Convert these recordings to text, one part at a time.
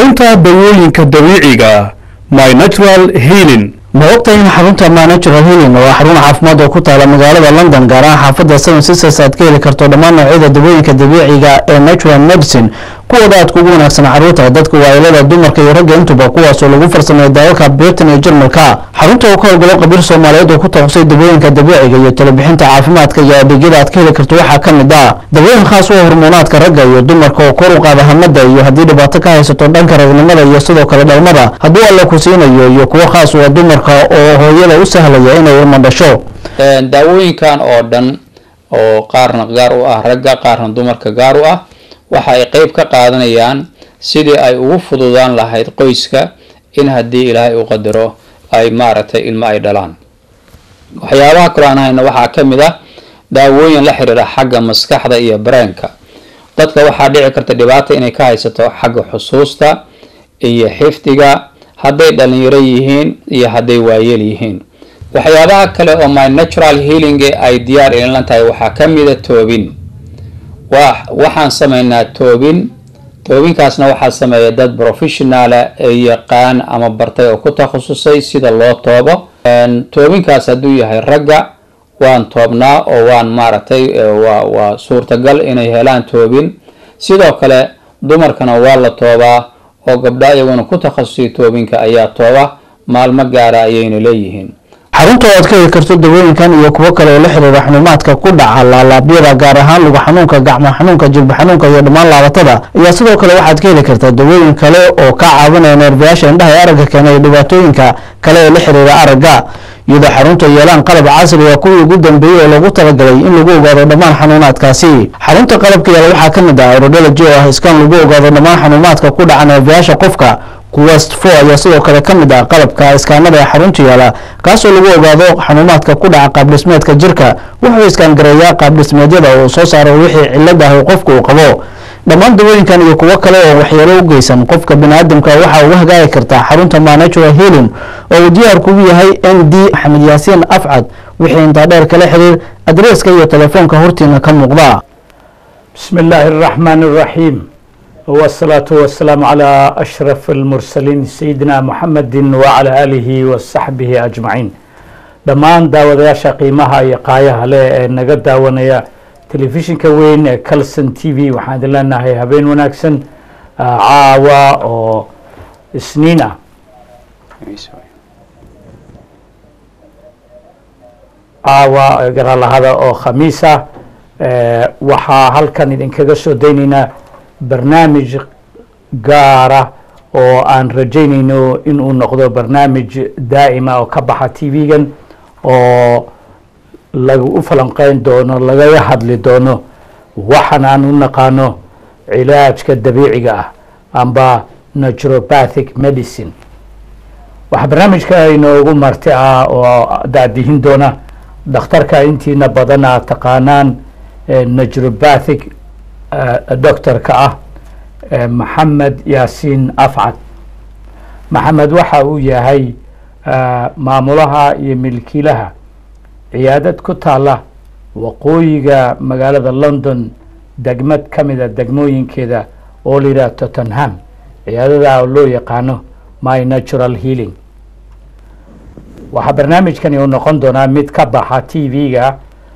xarunta dawooyinka dabiiciga My Natural Healing. ma ogtahay in xarunta My Natural Healing waa xarun caafimaad oo ku taala magaalada London gaar ahaan xaafadda Seven Sisters aad ka heli karto dhammaan noocyada dawooyinka dabiiciga ee natural medicine kuwooda aad kugu wanaagsan carruurta dadka waayeelada dumarka iyo ragga intuba kuwaasoo lagu farsameeyo dalalka Britain iyo Jarmalka. xarunta oo ka howlgalo qabiir Soomaaliyeed oo ku takhasusay dawooyinka dabiiciga iyo talabixinta caafimaadka iyo adeegyada aad ka heli karto waxaa ka mid ah dawooyin khaas u ah hormoonaadka ragga iyo dumarka oo kor u qaada hamada iyo haddii dhibaato ka haysato dhanka ragnimada iyo sidoo kale dhalmada hadduu alla ku siinayo iyo kuwo khaas u ah dumarka oo hooyada u sahlaya inay ilmo dhasho. daawooyinkan oo dhan oo qaarna gaar u ah ragga qaarna dumarka gaar u ah waxa ay qayb ka qaadanayaan sidii ay ugu fududaan lahayd qoyska in haddii ilaahay u qadaro ay maaragtay ilmo ay dhalaan. waxyaabaha kale aan hayna waxaa ka mid ah daawooyin la xiriira xagga maskaxda iyo brainka. dadka waxaa dhici karta dhibaato inay ka haysato xagga xusuusta iyo xifdiga hadday dhalinyaro yihiin iyo hadday waayeel yihiin. waxyaabaha kale oo My Natural Healing ay diyaar ilan tahay waxaa ka mid ah toobin. waxaan sameynaa toobinkaasna waxaa sameeya dad professional ee yaqaan ama bartay oo ku takhasusay sida loo toobo. toobinkaas hadduu yahay ragga waan toobnaa oo waan maaragtay waa suurtagal inay helaan toobin. sidoo kale dumarkana waa la toobaa oo gabdha iyaguna ku takhasusay toobinka ayaa tooba maalmo gaara ayayna leeyihiin. xarunta aad ka heli karto dawooyinkan iyo kuwo kale oo la xiriira xanuumaadka ku dhaca laalaabyada gaar ahaan lugu xanuunka gacmo xanuunka jilba xanuunka iyo dhammaan laabatada ayaa sidoo kale waxaad ka heli kartaa dawooyin kale oo ka caawinaya neerfayaasha indhaha ee aragga keena iyo dhibaatooyinka kale ee la xiriira aragga iyadoo xarunta yeelaan qalab casri ah kuwii ugu dambeeyay oo lagu talagalay in lagu ogaado dhammaan xanuunaadkaasi. xarunta qalabka yaala waxaa ka mid ah audiology oo ah iskaan lagu ogaado dhammaan xanuunaadka ku dhaca neerfayaasha qofka. Quest 4 ayaa sidoo kale ka mid ah qalabka iskaanada ee xarunta yaala kaasoo lagu ogaado xanuunaadka ku dhaca qaab dhismeedka jirka. wuxuu iskaan gareeyaa qaab dhismeedyada oo soo saaro wixii cillad ah oo qofku uu qabo. dhammaan dawooyinkan iyo kuwo kale oo waxyeelo u geysan qofka bini'aadamka waxa uga hagaagi kartaa xarunta My Natural Healing oo uu diyaar kugu yahay ND Maxamed Yaasiin Afcad. wixii intaa dheer kala xiriir adreeska iyo telefoonka hortiina ka muuqda. bismillaahi الرحمن الرحيم والصلاة والسلام على أشرف المرسلين سيدنا محمد وعلى آله وصحبه أجمعين. دمان داودياشا قيمها يقايها لنقد داونيا تلفزيون كوين كالسن تي في وحاد لنا هي هبين وناكسن عاوة أو سنينة عاوة قرال هذا أو خميسة وحا هل كان إذن كغسو دينينا barnaamij gaara oo aan rajaynayno inuu noqdo barnaamij daa'ima oo ka baxa tv-gan oo lagu u falanqeyn doono lagaga hadli doono waxaan aan u naqaano cilaajka dabiiciga ah amba naturopathic medicine. waxaa barnaamijka inoogu marti ah oo daadihin doona dhakhtarka intiina badan aad taqaanaan naturopathic doctorka ah Maxamed Yaasiin Afcad. maxamed waxa uu yahay maamulaha iyo milkiilaha ciyaadad ku taala waqooyiga magaalada London degmad ka mid ah degmooyinkeeda oo la yiraahdo Tottenham. ciyaadada oo loo yaqaano My Natural Healing. waxaa barnaamijkani uu noqon doonaa mid ka baxa tv-ga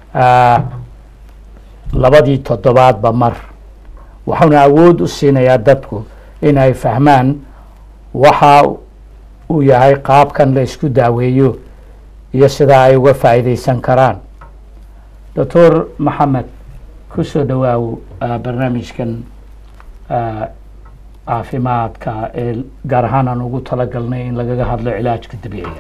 labadii toddobaadba mar. waxaana awood u siinayaa dadku in ay fahmaan waxa uu yahay qaabkan la isku daaweeyo iyo sida ay uga faa'iideysan karaan. Dr. Maxamed ku soo dhawaaw barnaamijkan caafimaadka ee gaar ahaan aan ugu talagalnay in lagaga hadlo cilaajka dabiiciga.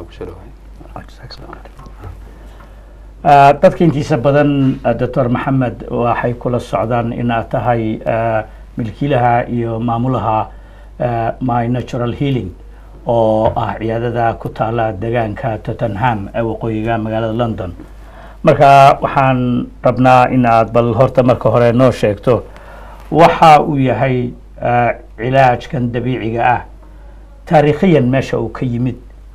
dadka intiisa badan Dr. Maxamed waxay kula socdaan in aad tahay milkiilaha iyo maamulaha My Natural Healing oo ah ciyaadada ku taala deegaanka Tottenham ee waqooyiga magaalada London. marka waxaan rabnaa in aad bal horta marka hore noo sheegto waxa uu yahay cilaajkan dabiiciga ah taariikhiyan meesha uu ka yimid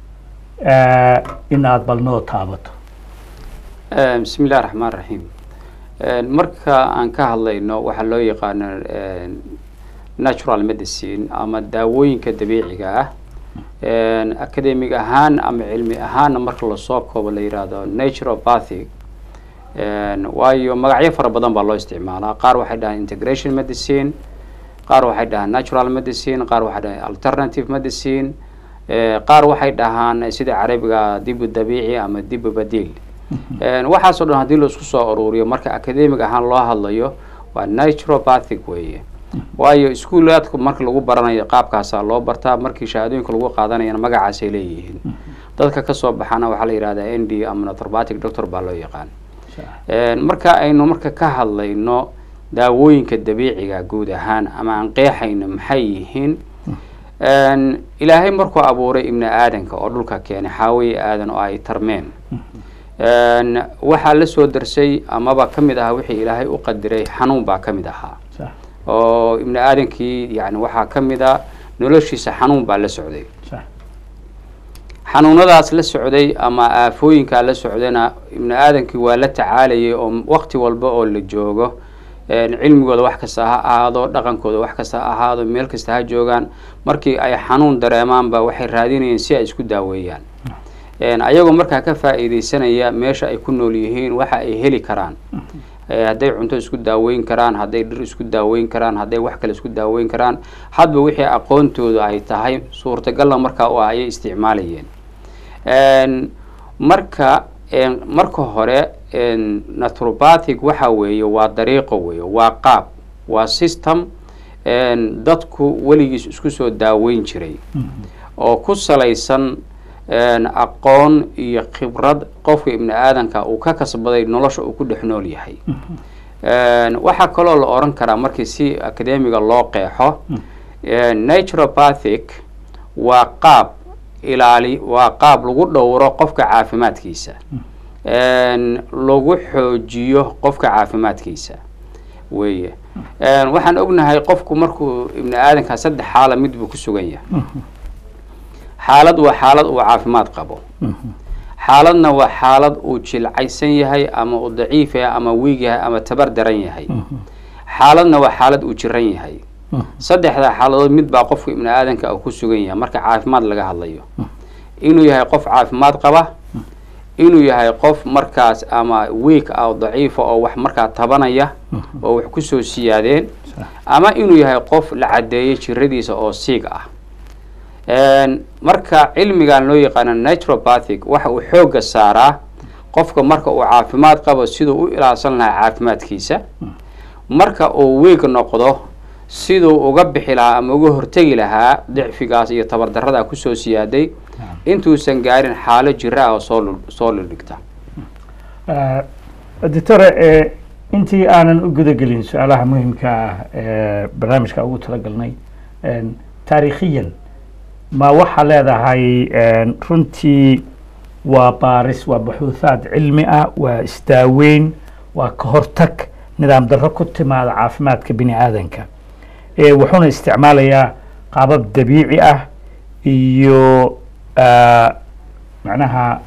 in aad bal noo taabato. بسم الله الرحمن الرحيم. marka aan ka hadlayno waxa loo yaqaan natural medicine ama daawooyinka dabiiciga ah academic ahaan ama cilmi ahaanna marka lasoo koobo la yidhaahdo naturopathic waayo magacyo fara badan baa loo isticmaalaa. qaar waxay dhahaan integration medicine, qaar waxay dhahaan natural medicine, qaar waxay dhahaan alternative medicine, qaar waxay dhahaan sida carabiga dibu dabiici ama dibu badiil. waxaasoo dhan haddii la isku soo ururiyo marka academic ahaan loo hadlayo waa naturopathic weeye. waayo iskuulaadku marka lagu baranayo qaabkaasaa loo bartaa, markii shahaadooyinka lagu qaadanayana magacaasay leeyihiin. dadka kasoo baxana waxaa la yidhahdaa ND ama naturopathic doctor baa loo yaqaan. marka aynu marka ka hadlayno daawooyinka dabiiciga guud ahaan ama aan qeexayno maxay yihiin, ilaahay markuu abuuray ibni aadanka oo dhulka keenay xaawiye aadan oo ay tarmeen, waxaa la soo darsay amaba ka mid ahaa wixii ilaahay u qadiray xanuun baa ka mid ahaa. oo ibni aadankii yani waxaa ka mid a noloshiisa xanuun baa la socday. xanuunadaas la socday ama aafooyinkaa la socdayna ibni aadankii waa la tacaalayay oo waqti walba oo la joogo cilmigooda wax kasta ha ahaado, dhaqankooda wax kasta ha ahaado, meel kasta ha joogaan, markii ay xanuun dareemaanba waxay raadinayeen si ay isku daaweeyaan. ayagoo markaa ka faa'iidaysanaya meesha ay ku nool yihiin waxa ay heli karaan. hadday cunto isku daaweyn karaan, hadday dhir isku daaweyn karaan, hadday wax kale isku daaweyn karaan, hadba wixii aqoontooda ay tahay suurtagalna markaa u ah ayay isticmaalayeen. marka hore naturopathic waxa weeye waa dariiqo weeye, waa qaab, waa system dadku weligiis isku soo daaweyn jiray oo ku salaysan aqoon iyo khibrad qofka ibni aadanka uu ka kasbaday nolosha uu ku dhex nool yahay. waxaa kaloo la oran karaa markii si academiga loo qeexo, naturopathic waa qaab waa qaab lagu dhowro qofka caafimaadkiisa, lagu xoojiyo qofka caafimaadkiisa weeye. waxaan ognahay qofku markuu ibni aadanka saddex xaala mid buu ku sugan yahay. xaalad waa xaalad uu caafimaad qabo, xaaladna waa xaalad uu jilcaysan yahay ama uu daciif yahay ama wiig yahay ama tabar daran yahay, xaaladna waa xaalad uu jiran yahay. saddexda xaaladood mid baa qofka ibni aadanka uu ku sugan yahay marka caafimaad laga hadlayo. inuu yahay qof caafimaad qaba, inuu yahay qof markaas ama wiig ah oo daciifa oo wax markaa tabanaya oo wax kusoo siyaadeen, ama inuu yahay qof la cadeeyay jiradiisa oo siig ah. marka cilmigan loo yaqaano naturopathic waxa uu xooga saaraa qofka marka uu caafimaad qabo siduu u ilaalsan lahaa caafimaadkiisa, marka uu wiig noqdo siduu uga bixi lahaa ama uga hortegi lahaa dicfigaas iyo tabardarrada kusoo siyaaday intuusan gaarin xaalo jira ah oo soo dhigta. doctore, intii aanan u gudagelin su-aalaha muhimka ah ee barnaamijka ugu talagalnay, taariikhiyan ma waxaa leedahay runtii waa baaris, waa buxuuthaad cilmi ah, waa isdaaweyn, waa ka hortag nidaam darro ku timaada caafimaadka bini aadanka, wuxuuna isticmaalayaa qaabab dabiici ah iyo macnaha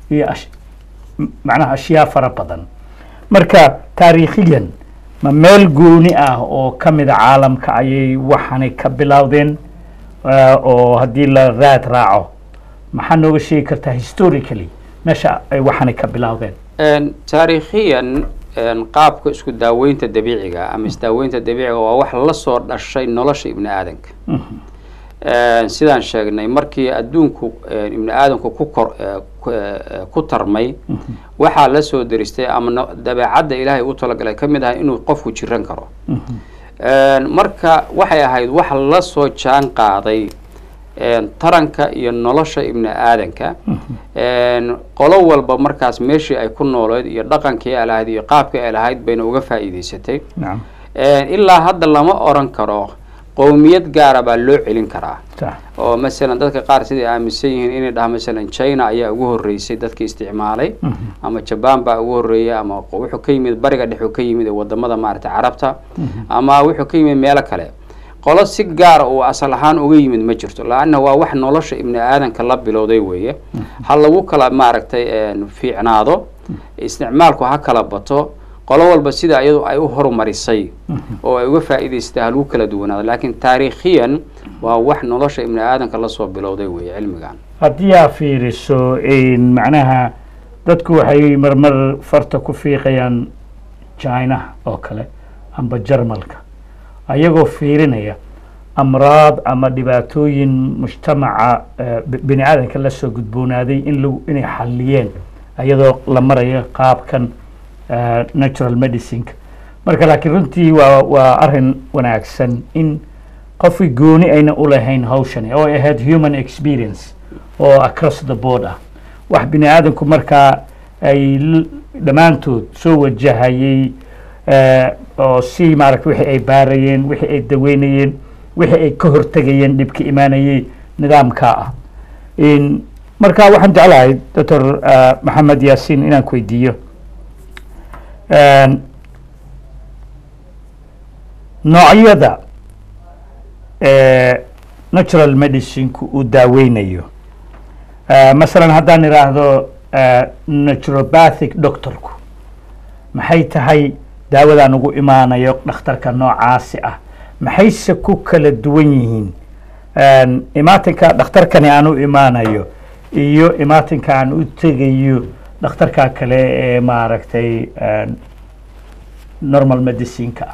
ashyaa fara badan. marka taariikhiyan ma meel gooni ah oo ka mida caalamka ayay waxani ka bilowdeen, oo haddii la raad raaco maxaa nooga sheegi kartaa historically meesha ay waxani ka bilowdeen? taariikhiyan qaabka isku daaweynta dabiiciga ama isdaaweynta dabiiciga waa wax la soo dhashay nolosha ibni aadanka. sidaan sheegnay markii adduunku ibni aadanku ku tarmay waxaa la soo daristay ama dabeecadda ilaahay u talagalay ka mid ah inuu qofku jiran karo. marka waxay ahayd wax la soo jaan qaaday taranka iyo nolosha ibni aadanka. qolo walba markaas meeshii ay ku nooleed iyo dhaqankii ay lahayd iyo qaabkii ay lahayd bayna uga faa'iidaysatay. ilaa hadda lama oran karo qowmiyad gaara baa loo celin karaa. oo masalan dadka qaar siday aaminsan yihiin inay dhaha masalan China ayaa ugu horeysay dadkii isticmaalay, ama Japan baa ugu horeeyay, ama wuxuu ka yimid bariga dhexe ka yimid wadamada maaragtay Carabta, ama wuxuu ka yimid meelo kale. qolo si gaar oo asal ahaan uga yimid ma jirto, laana waa wax nolosha ibni aadanka la bilowday weeye. hal lagu kala maaragtay fiicnaado, isticmaalku ha kala bato, qolo walba sida iyadu ay u horumarisay oo ay uga faa'iidaystaa lagu kala duwanaado laakiin taariikhiyan waa wax nolosha ibni aadanka la soo bilowday weeye cilmigan haddii aa fiiriso macnaha dadku waxay marmar farta ku fiiqayaan china oo kale amba jarmalka ayagoo fiirinaya amraad ama dhibaatooyin mujtamaca bini aadanka la soo gudboonaaday inay xalliyeen ayadoo la marayo qaabkan natural medicineka marka laakiin runtii waa arrin wanaagsan in qofkii gooni ayna u lahayn hawshani oo ay ahayd human experience oo across the board ah wax bini aadanku markaa ay dhammaantood soo wajahayay oo si maaragta wixii ay baarayeen wixii ay daweynayeen wixii ay ka hortegayeen dhibka imaanayay nidaamkaa ah marka waxaan jeclahay doctor maxamed yaasiin inaan ku weydiiyo noocyada natural medicineka uu daaweynayo masalan haddaan idhaahdo naturopathic doctorku maxay tahay daawadaan ugu imaanayo dhakhtarka noocaasi ah maxayse ku kala duwan yihiin imaatinka dhakhtarkani aan u imaanayo iyo imaatinka aan u tegayo dhakhtarka kale ee maaragtay normal medicineka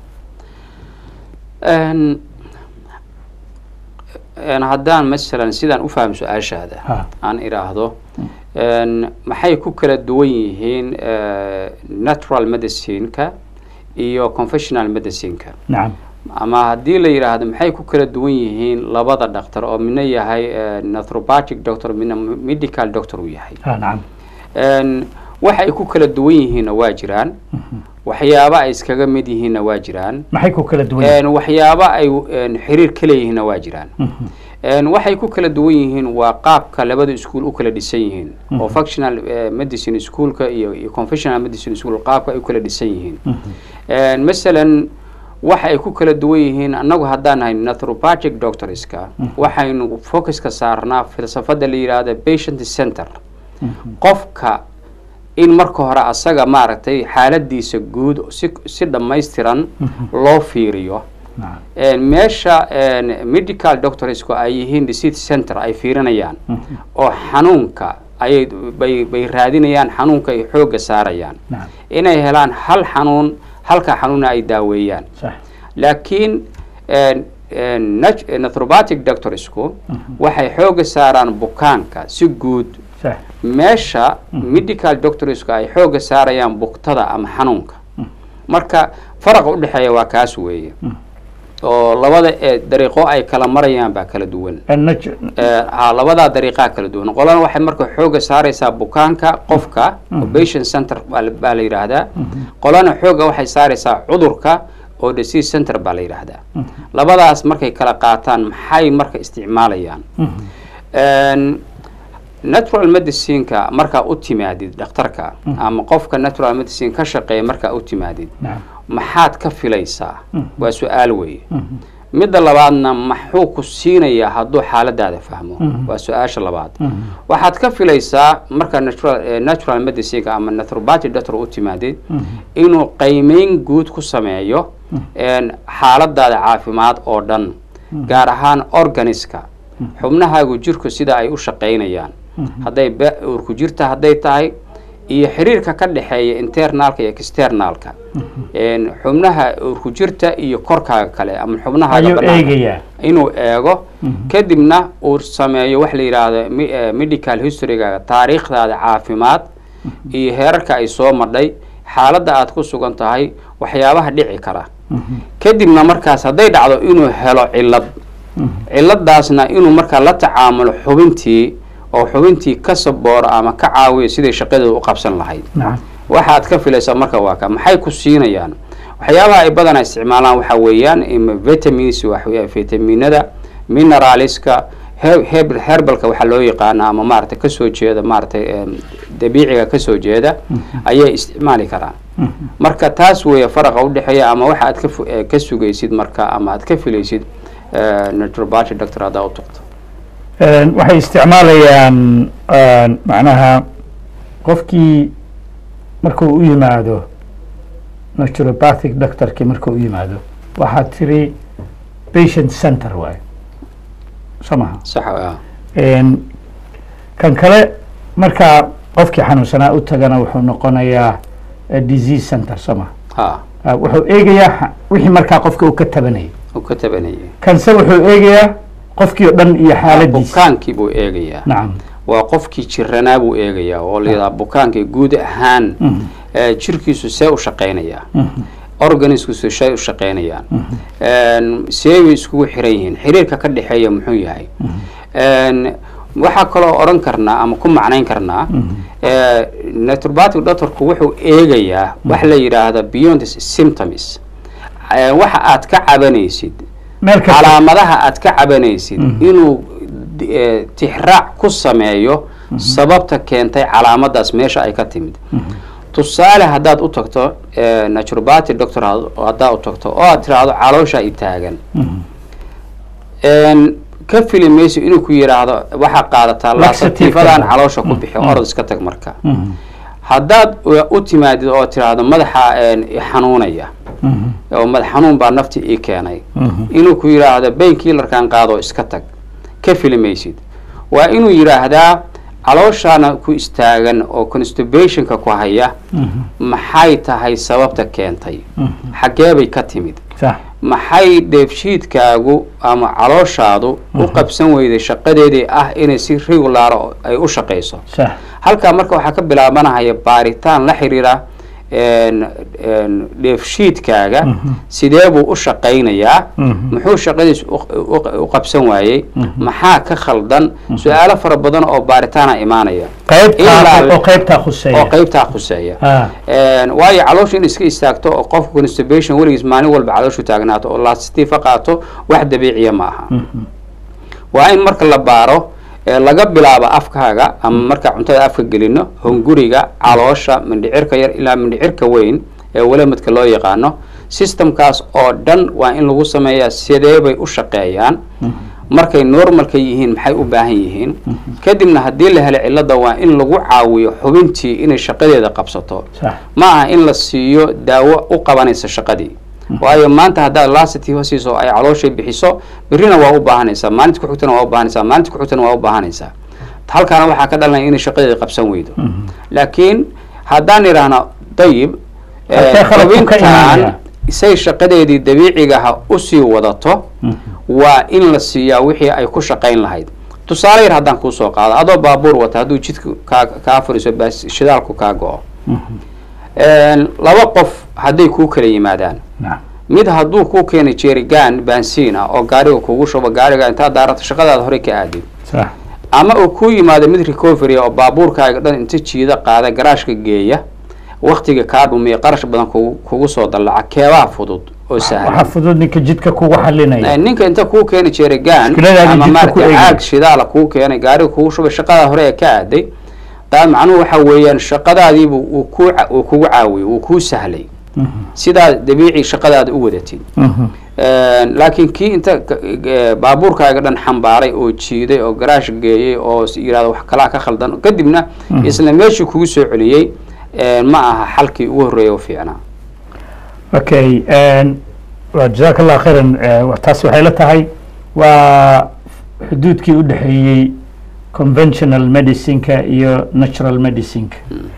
haddaan masalan sidaan u fahmo su-aashaada aan idhaahdo maxay ku kala duwan yihiin natural medicineka iyo conventional medicineka nacam ama haddii la yidhaahdo maxay ku kala duwan yihiin labada dhakhtar oo midna yahay naturopathic doctor midna medical doctor uu yahay nacam waxay ku kala duwan yihiinna waa jiraan waxyaaba ay iskaga mid yihiinna waa jiraan maxay ku kala duwan yihiin waxyaaba ay xiriir ka leeyihiinna waa jiraan waxay ku kala duwan yihiin waa qaabka labada iskuul u kala dhisan yihiin oo functional medicine schoolka iyo conventional medicine school qaabka ay u kala dhisan yihiin masalan waxa ay ku kala duwan yihiin annagu haddaan nahay naturopathic doctorska waxaynu focuska saarnaa falsafada la yidhaahda patient center qofka in marka hore asaga maaragtay xaaladiisa guud si dhammaystiran loo fiiriyo meesha medical doctorsku ay yihiin disease center ay fiirinayaan oo xanuunka bay raadinayaan xanuunka ay xoogga saarayaan inay helaan halka xanuuna ay daaweeyaan laakiin naturopathic doctorsku waxay xoogga saaraan bukaanka si guud meesha medical doctorsku ay xoogga saarayaan buktada ama xanuunka marka faraqa u dhexeeya waa kaas weeye oo labada dariiqo ay kala marayaan baa kala duwan labadaa dariiqaa kala duwan qolana waxay marka xoogga saaraysaa bukaanka qofka patient center baa la yidhaahdaa qolana xoogga waxay saaraysaa cudurka oo disease center baa la yidhaahdaa labadaas markay kala qaataan maxay marka isticmaalayaan natural medicineka markaa u timaadid dhakhtarka ama qofka natural medicine ka shaqeeya markaa u timaadid maxaad ka filaysaa waa su-aal weeye midda labaadna maxuu ku siinayaa hadduu xaaladaada fahmo waa su-aasha labaad waxaad ka filaysaa markaa natural medicineka ama naturopathic doctor u timaadid inuu qiimeyn guud ku sameeyo xaaladaada caafimaad oo dhan gaar ahaan organiska xubnahaagu jirku sida ay u shaqaynayaan hadday uurku jirta hadday tahay iyo xiriirka ka dhexeeya internalka iyo externalka xubnaha uurku jirta iyo korkaaga kale ama xubnahaaga banaanka inuu eego kadibna uu sameeyo wax la yidhaahdo medical historygaaga taariikhdaada caafimaad iyo heerarka ay soo madhay xaaladda aad ku sugan tahay waxyaabaha dhici kara kadibna markaas hadday dhacdo inuu helo ciladaasna inuu markaa la tacaamulo xubintii ka sabooro ama ka caawiyo siday shaqadeedu u qabsan lahayd waxaad ka filaysaa marka waa ka maxay ku siinayaan waxyaabaha ay badanaa isticmaalaan waxaa weeyaan vitamins vitaminada mineralska herbalka waxaa loo yaqaana ama maaragtay kasoo jeeda maaragtay dabiiciga kasoo jeeda ayay isticmaali karaan marka taas weeye faraqa udhexeeya ama waxa aad ka sugaysid marka ama aad ka filaysid naturopathic doctor haddaa u tagto waxay isticmaalayaan macnaha qofkii markuu u yimaado naturopathic doctorkii marka u yimaado waxaad tiri patient center waaye soo maha sax ah kan kale markaa qofkii xanuunsanaa u tagana wuxuu noqonayaa disease center soo maha ha wuxuu eegayaa wixii markaa qofka uu ka tabanayay uu ka tabanayay kanse wuxuu eegayaa qofkii oo dhan iyo xaaladiisa bukaankii buu eegayaa nacam waa qofkii jiranaa buu eegayaa oo layidhaha bukaankii guud ahaan jirkiisu see u shaqaynayaa organiskusu shay u shaqaynayaan see bay iskugu xiran yihiin xiriirka ka dhexeeya muxuu yahay waxaa kaloo odhan karnaa ama ku macnayn karnaa naturopathic doctorku wuxuu eegayaa wax la yidhaahda beyond symptoms waxa aad ka cabanaysid calaamadaha aad ka cabanaysid inuu tixraac ku sameeyo sababta keentay calaamadaas meesha ay ka timid tusaale haddaad u tagto naturopathic doctor haddaad u tagto oo aad tiraahdo caloosha i taagan ka fili mayso inuu ku yidhaahdo waxaa qaadataa laasatiifadan caloosha ku bixi orod iska tag marka haddaad u timaadid oo tiraahdo madaxa xanuunaya oo madax xanuun baa nafti ii keenay inuu ku yidhaahdo bainkiilarkan qaado iska tag ka fili maysid waa inuu yidhaahdaa calooshaana ku istaagan oo constipationka ku haya maxay tahay sababta keentay xaggeebay ka timid maxay dheefshiidkaagu ama calooshaadu u qabsan weyday shaqadeedii ah inay si regular ay u shaqayso halkaa marka waxaa ka bilaabanahaya baaritaan la xiriira dheefshiidkaaga sidee buu u shaqaynayaa muxuu shaqadiis u qabsan waayey maxaa ka khaldan su-aalo fara badan oo baaritaana imaanaya oo qaybtaa khuseeya waayo caloosha in iska istaagto oo qofka constipation weligiis maalin walba calooshu taagnaato oo laasitiifa qaato wax dabiiciya ma aha waa in marka la baaro laga bilaabo afkaaga ama markaa cuntada afka gelino hunguriga caloosha mindhicirka yar ilaa mindhicirka weyn ee walamadka loo yaqaano systemkaas oo dhan waa in lagu sameeyaa sidee bay u shaqeeyaan markay normalka yihiin maxay u baahan yihiin kadibna haddii la helo cilada waa in lagu caawiyo xubintii inay shaqadeeda qabsato ma aha in la siiyo daawo u qabanaysa shaqadii waayo maanta haddaad laasitiifa siiso ay calooshay bixiso birina waa u baahanaysaa maalinta kuxigtana waa u baahanaysaa maalinta kuxigtana waa u baahanaysaa halkaana waxaa ka dhalanaya inay shaqadeeda qabsan weydo laakiin haddaan idhaahna dayib xubintan say shaqadeedii dabiicigaha usii wadato waa in la siiyaa wixii ay ku shaqayn lahayd tusaale yar haddaan kuusoo qaado adoo baabuur wata hadduu jidka kaa furiso shidaalku kaa go-o laba qof hadday kuu kala yimaadaan mid hadduu kuu keenay jerigan bansiin ah oo gaariga kugu shubo gaariga intaad daarato shaqadaada horey ka aadid ama uu ku yimaado mid recovery oo baabuurkaaga dhan inta jiida qaada garaashka geeya waktiga kaa dhumiya qarash badan kugu soo dallaca keebaa fudud oo sahlan waxa fudud ninka jidka kugu xalinaya ninka inta kuu keenay jerigan ama maaragtay caag shidaala kuu keenay gaariga kugu shubay shaqada hore ee ka aaday taa macnuhu waxa weeyaan shaqadaadiibu uu kugu caawiyey uu kuu sahlay sidaa dabiici shaqadaada u wadatid laakiin kii inta baabuurkaaga dhan xambaaray oo jiiday oo garaash geeyey oo yidhahdo wax kalaa ka khaldan kadibna isla meeshii kugu soo celiyey ma aha xalkii ugu horreeya oo fiicnaa okay jazaak allah khayran taasi waxay la tahay waa xuduudkii u dhexeeyey conventional medicineka iyo natural medicineka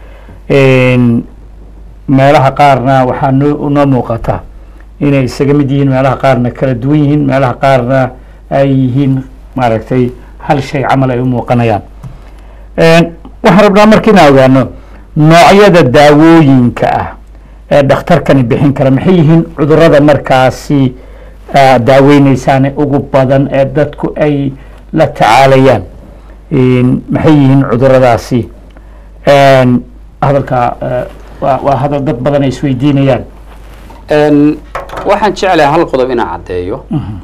meelaha qaarna waxaa noo muuqata inay isaga mid yihiin meelaha qaarna kala duwan yihiin meelaha qaarna ay yihiin maaragtay hal shay camal ay u muuqanayaan waxaan rabnaa marka inaan ogaano noocyada daawooyinka ah ee dhakhtarkani bixin kara maxay yihiin cudurada markaasi daaweyneysaane ugu badan ee dadku ay la tacaalayaan maxay yihiin cuduradaasi hadalka waa hadal dad badan ay isweydiinayaan waxaan jeclahay hal qodob inaan caddeeyo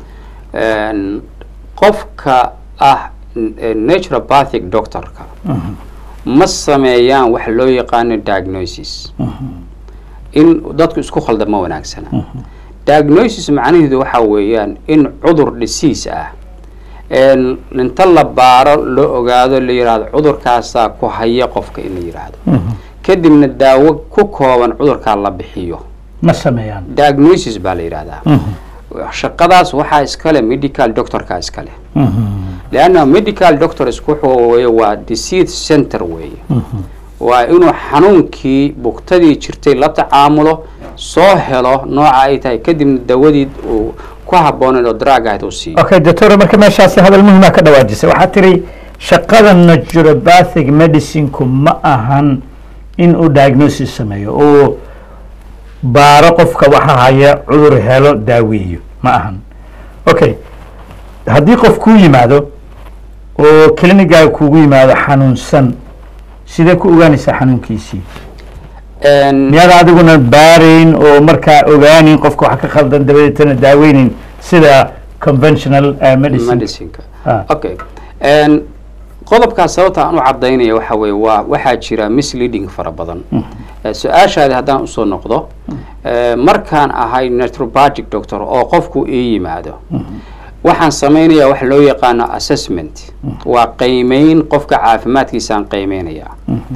qofka ah naturopathic doctorka ma sameeyaan wax loo yaqaano diagnosis in dadku isku khalda ma wanaagsana diagnosis macnaheedu waxa weeyaan in cudur disease ah inta la baaro loo ogaado la yidhaahdo cudurkaasaa ku haya qofka in la yidhaahdo kadibna daawo ku kooban cudurkaa la bixiyo ma sameeyaan diagnosis baa la yidhahdaa shaqadaas waxaa iskale medical doctorka iskale leanna medical doctors wuxuu weeye waa disease center weeye waa inuu xanuunkii bugtadii jirtay la tacaamulo soo helo nooca ay tahay kadibna dawadii uu ku habboonayd oo drug ahayd uu siiyo okay doctor marka meeshaasi hadal muhiima ka dhawaajisay waxaa tiri shaqada naturopathic medicine-ku ma ahan in uu diagnosis sameeyo oo baaro qofka waxa haya cudur helo daaweeyo ma ahan okay haddii qof kuu yimaado oo clinigaga kuugu yimaado xanuunsan sidee ku ogaanaysaa xanuunkiisii miyaad adiguna baarayn oo markaa ogaanin qofka waxa ka khaldan dabadeetana daaweynin sida conventional medicineka okay qodobkaas sababta aan u cadaynaya waxa weeye waxaa jira misleading fara badan su-aashaadi haddaan usoo noqdo markaan ahay naturopathic doctor oo qofku ii yimaado waxaan samaynayaa wax loo yaqaano assessment waa qiimeyn qofka caafimaadkiisaan qiimeynayaa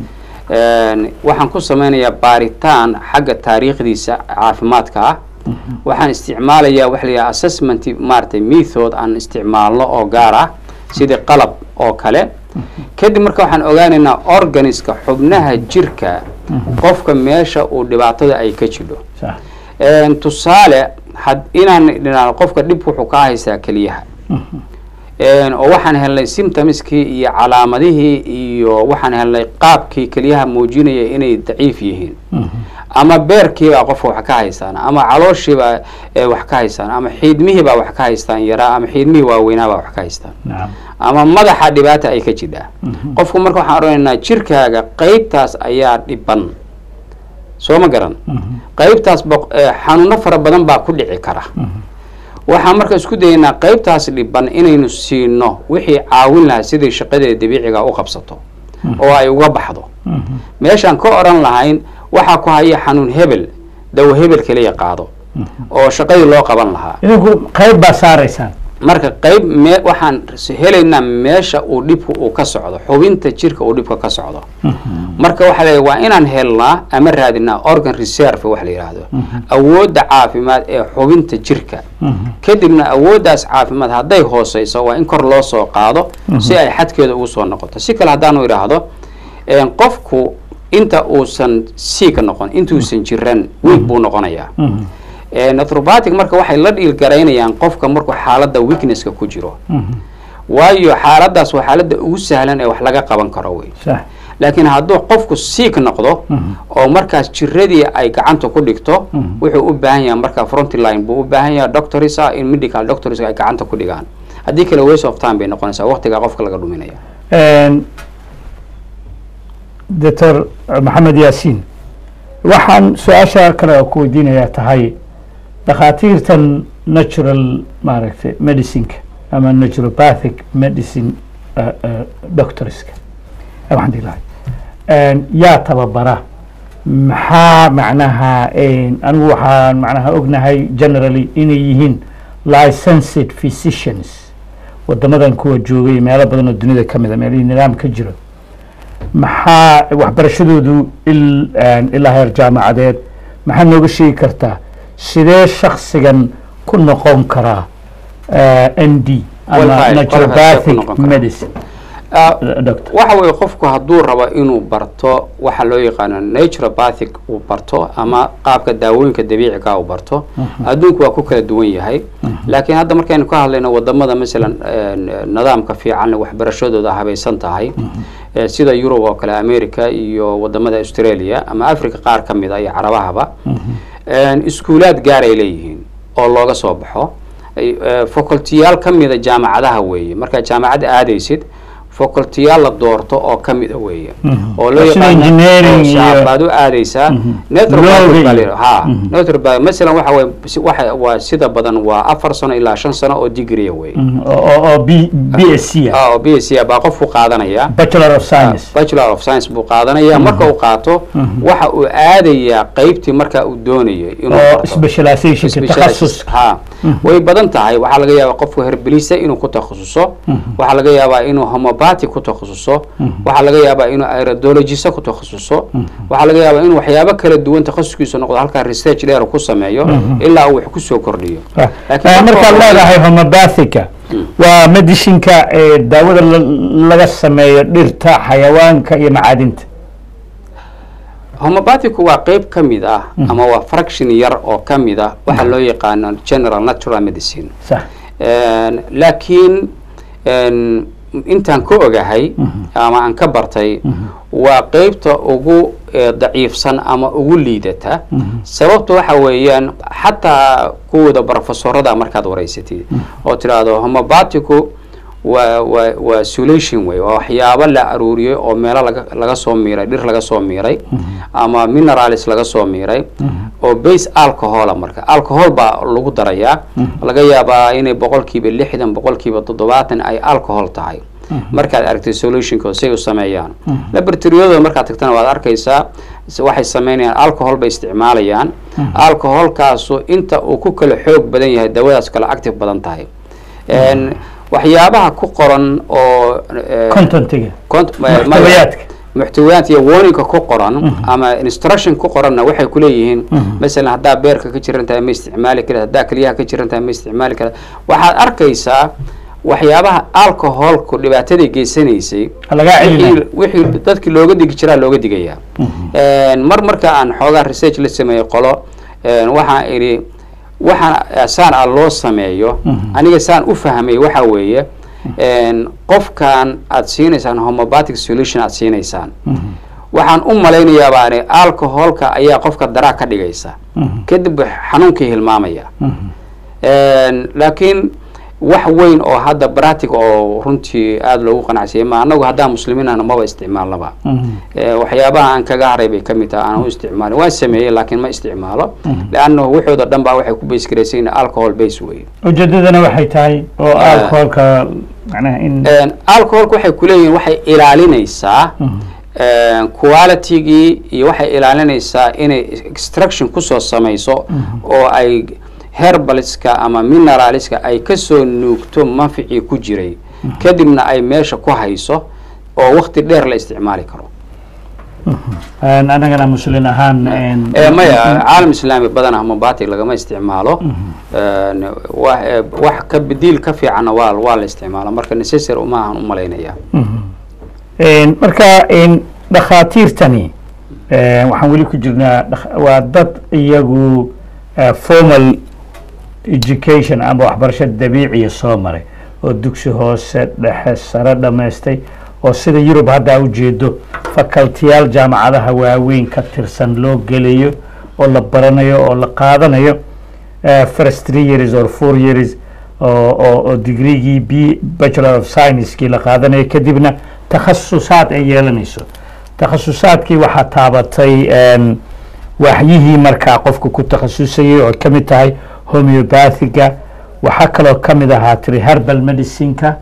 waxaan ku samaynayaa baaritaan xagga taariikhdiisa caafimaadka ah waxaan isticmaalayaa waxa la yidhaha assessment maaragtay method aan isticmaalno oo gaar ah sidii qalab oo kale kadib marka waxaan ogaanaynaa organiska xubnaha jirka qofka meesha uu dhibaatada ay ka jidho tusaale inaan dhinaano qofka dhib wuxuu ka haystaa keliyaha oo waxaan helnay symptomskii iyo calaamadihii iyo waxaan helnay qaabkii keliyaha muujinaya inay daciif yihiin ama beerkiibaa qofka wax ka haystaan ama calooshiibaa wax ka haystaan ama xiidmihiibaa wax ka haystaan yaraa ama xiidmihii waaweynaabaa wax ka haystaan ama madaxa dhibaata ay ka jidhaa qofku marka waxaan odhanaynaa jirkaaga qaybtaas ayaa dhiban soo ma garan qaybtaas xanuuno fara badan baa ku dhici kara waxaan marka isku dayaynaa qaybtaas dhiban inaynu siino wixii caawin lahaa sidai shaqadeeda dabiiciga u qabsato oo ay uga baxdo meeshaan ka odhan lahayn waxaa ku haya xanuun hebel dawo hebel kaliya qaado oo shaqadii loo qaban lahaa idinku qayb baa saaraysaan marka qayb waxaan helaynaa meesha uu dhibku uu ka socdo xubinta jirka uu dhibka ka socdo marka waxaa leeyahay waa inaan helnaa ama raadinaa organ reserve wax la yidhaahdo awoodda caafimaad ee xubinta jirka kadibna awooddaas caafimaad hadday hooseyso waa in kor loo soo qaado si ay xadkeeda ugu soo noqoto si kale haddaanu idhaahdo qofku inta uusan siika noqon intuusan jiran week buu noqonayaa naturopathic marka waxay la dhiilgaraynayaan qofka markuu xaaladda weaknesska ku jiro waayo xaaladdaas waa xaaladda ugu sahlan ee wax laga qaban karo wey laakiin hadduu qofku siik noqdo oo markaas jiradii ay gacanta ku dhigto wuxuu u baahan yahay markaa frontline buu u baahan yahay doctors in medical doctors ay gacanta ku dhigaan haddii kale waste of time bay noqonaysaa waqtigaa qofka laga dhuminaya doctor maxamed yaasiin waxaan su-aasha kale ku weydiinayaa tahay dhakhaatiirtan natural maaragtay medicineka ama naturopathic medicine doctorska waxaan dhihi lahay yaa tababara maxaa macnaha anigu waxaan macnaha ognahay generally inay yihiin licensed physicians wadamadan kuwa joogay meelo badan oo dunida ka mida meelihii nidaam ka jiro maxaa waxbarashadoodu ilaa heer jaamacadeed maxaa nooga sheegi kartaa sidee shaksigan ku noqon karaa n d ama naturopathic medicine waxa weeye qofku hadduu rabo inuu barto waxa loo yaqaano naturopathic uu barto ama qaabka daawooyinka dabiiciga uu barto adduunku waa ku kala duwan yahay laakiin hadda markaynu ka hadlayno wadamada masalan nidaamka fiican waxbarashadooda habaysan tahay sida Europe oo kale America iyo wadamada Australia ama Africa qaar ka mid ah iyo Carabahaba iskuulaad gaar ay leeyihiin oo looga soo baxo facultyyaal ka mid ah jaamacadaha weeye marka jaamacad aadaysid facultyyaal la doorto oo ka mid ah weeye oo loo yaqaan baad u aadaysaa naturopathic masalan waxa waa sida badan waa 4 sano ilaa 5 sano oo degree weeye oo BSc oo BSc baa qofku qaadanaya Bachelor of Science buu qaadanaya marka uu qaato waxa uu aadaya qaybtii marka uu doonayo inuu barto specialization takhasus way badan tahay waxa laga yaabaa qofku herbalista inuu ku takhasuso waxa laga yaabaa inuu homeopathic ku takhasuso waxaa laga yaabaa inuu iridologist ku takhasuso waxaa laga yaabaa inuu waxyaabo kala duwan takhasuskiisu noqdo halkaa research dheer ku sameeyo ilaa uu wax ku soo kordhiyo markaad leedahay homeopathica waa medishinka daawada laga sameeyo dhirta xayawaanka iyo macaadinta homeopathic waa qayb ka mid ah ama waa fraction yar oo ka mid ah waxa loo yaqaano general natural medicine laakiin intaan ka ogahay ama aan ka bartay waa qaybta ugu daciifsan ama ugu liidata sababta waxa weeyaan xataa kuwada professorada markaad wareysatid oo tiraahdo homeopathicu waa solution way waa waxyaabo la aruuriyay oo meelo laga soo miiray dhir laga soo miiray ama minerals laga soo miiray oo base alcohol marka alcohol baa lagu darayaa laga yaabaa inay 60% 70% ay alcohol tahay markaad aragtay solutionka say u sameeyaan laboratoryada markaad tagtana waad arkaysaa waxay sameynayaan alcohol bay isticmaalayaan alcoholkaasu inta uu ku kala xoog badan yahay dawadaas kala active badan tahay waxyaabaha ku qoran oo contentiga muxtawayaadka iyo warningka ku qoran ama instruction ku qoranna waxay ku leeyihiin mesela haddaa beerka ka jiran tahay ma isticmaali kara haddaa kaliyaha ka jiran tahay ma isticmaali kara waxaad arkaysaa waxyaabaha alcoholku dhibaatadii geysanaysay wixii dadkii looga digi jiraa looga digayaa marka aan xoogaa research la sameeyo qolo waxaan idhi waxaan saan loo sameeyo aniga saan u fahmay waxa weeye qofkan aad siinaysaan homeopathic solution aad siinaysaan waxaan u malaynayaa baani alcoholka ayaa qofka daraa ka dhigaysa kadib xanuunkii hilmaamaya laakiin wax weyn oo hadda practic oo runtii aada loogu qanacsiyay ma anagu haddaan muslimiinana maba isticmaalnaba waxyaabaha aan kaga haray bay ka mid tahay aan u isticmaalin waan sameeyey laakiin ma isticmaalo leanna wuxuuda dhan baa waxay ku base garaysayn alcohol base wey ujeedadana waxay tahay oo alcoholka macnaha in alcoholka waxay kuleeyihiin waxay ilaalinaysaa qualitygii iyo waxay ilaalinaysaa inay extraction kusoo samayso oo ay herbaliska ama mineralska ay kasoo nuugto manficii ku jiray kadibna ay meesha ku hayso oo waqti dheer la isticmaali karo anagana muslin ahaan maya caalam islaami badan homeopathic lagama isticmaalo wax ka bediil ka fiicanna waa la isticmaala marka necessary uma ahan u malaynaya marka dhakhaatiirtani waxaan weli ku jirnaa waa dad iyagu formal education ama waxbarasho dabiiciya soo maray oo dugsi hoose dhexe sare dhamaystay oo sida Yurub hadda ujeedo facultiyaal jaamacadaha waaweyn ka tirsan loo gelayo oo la baranayo oo la qaadanayo first 3 years or 4 years oo degree Bachelor of Science kii la qaadanayo kadibna takhasusaad ay yeelanayso takhasusaadkii waxaa taabatay waxyihii markaa qofku ku takhasusayay oo ka mid tahay homeopathiga waxaa kaloo ka mid ahaa tiri herbal medicineka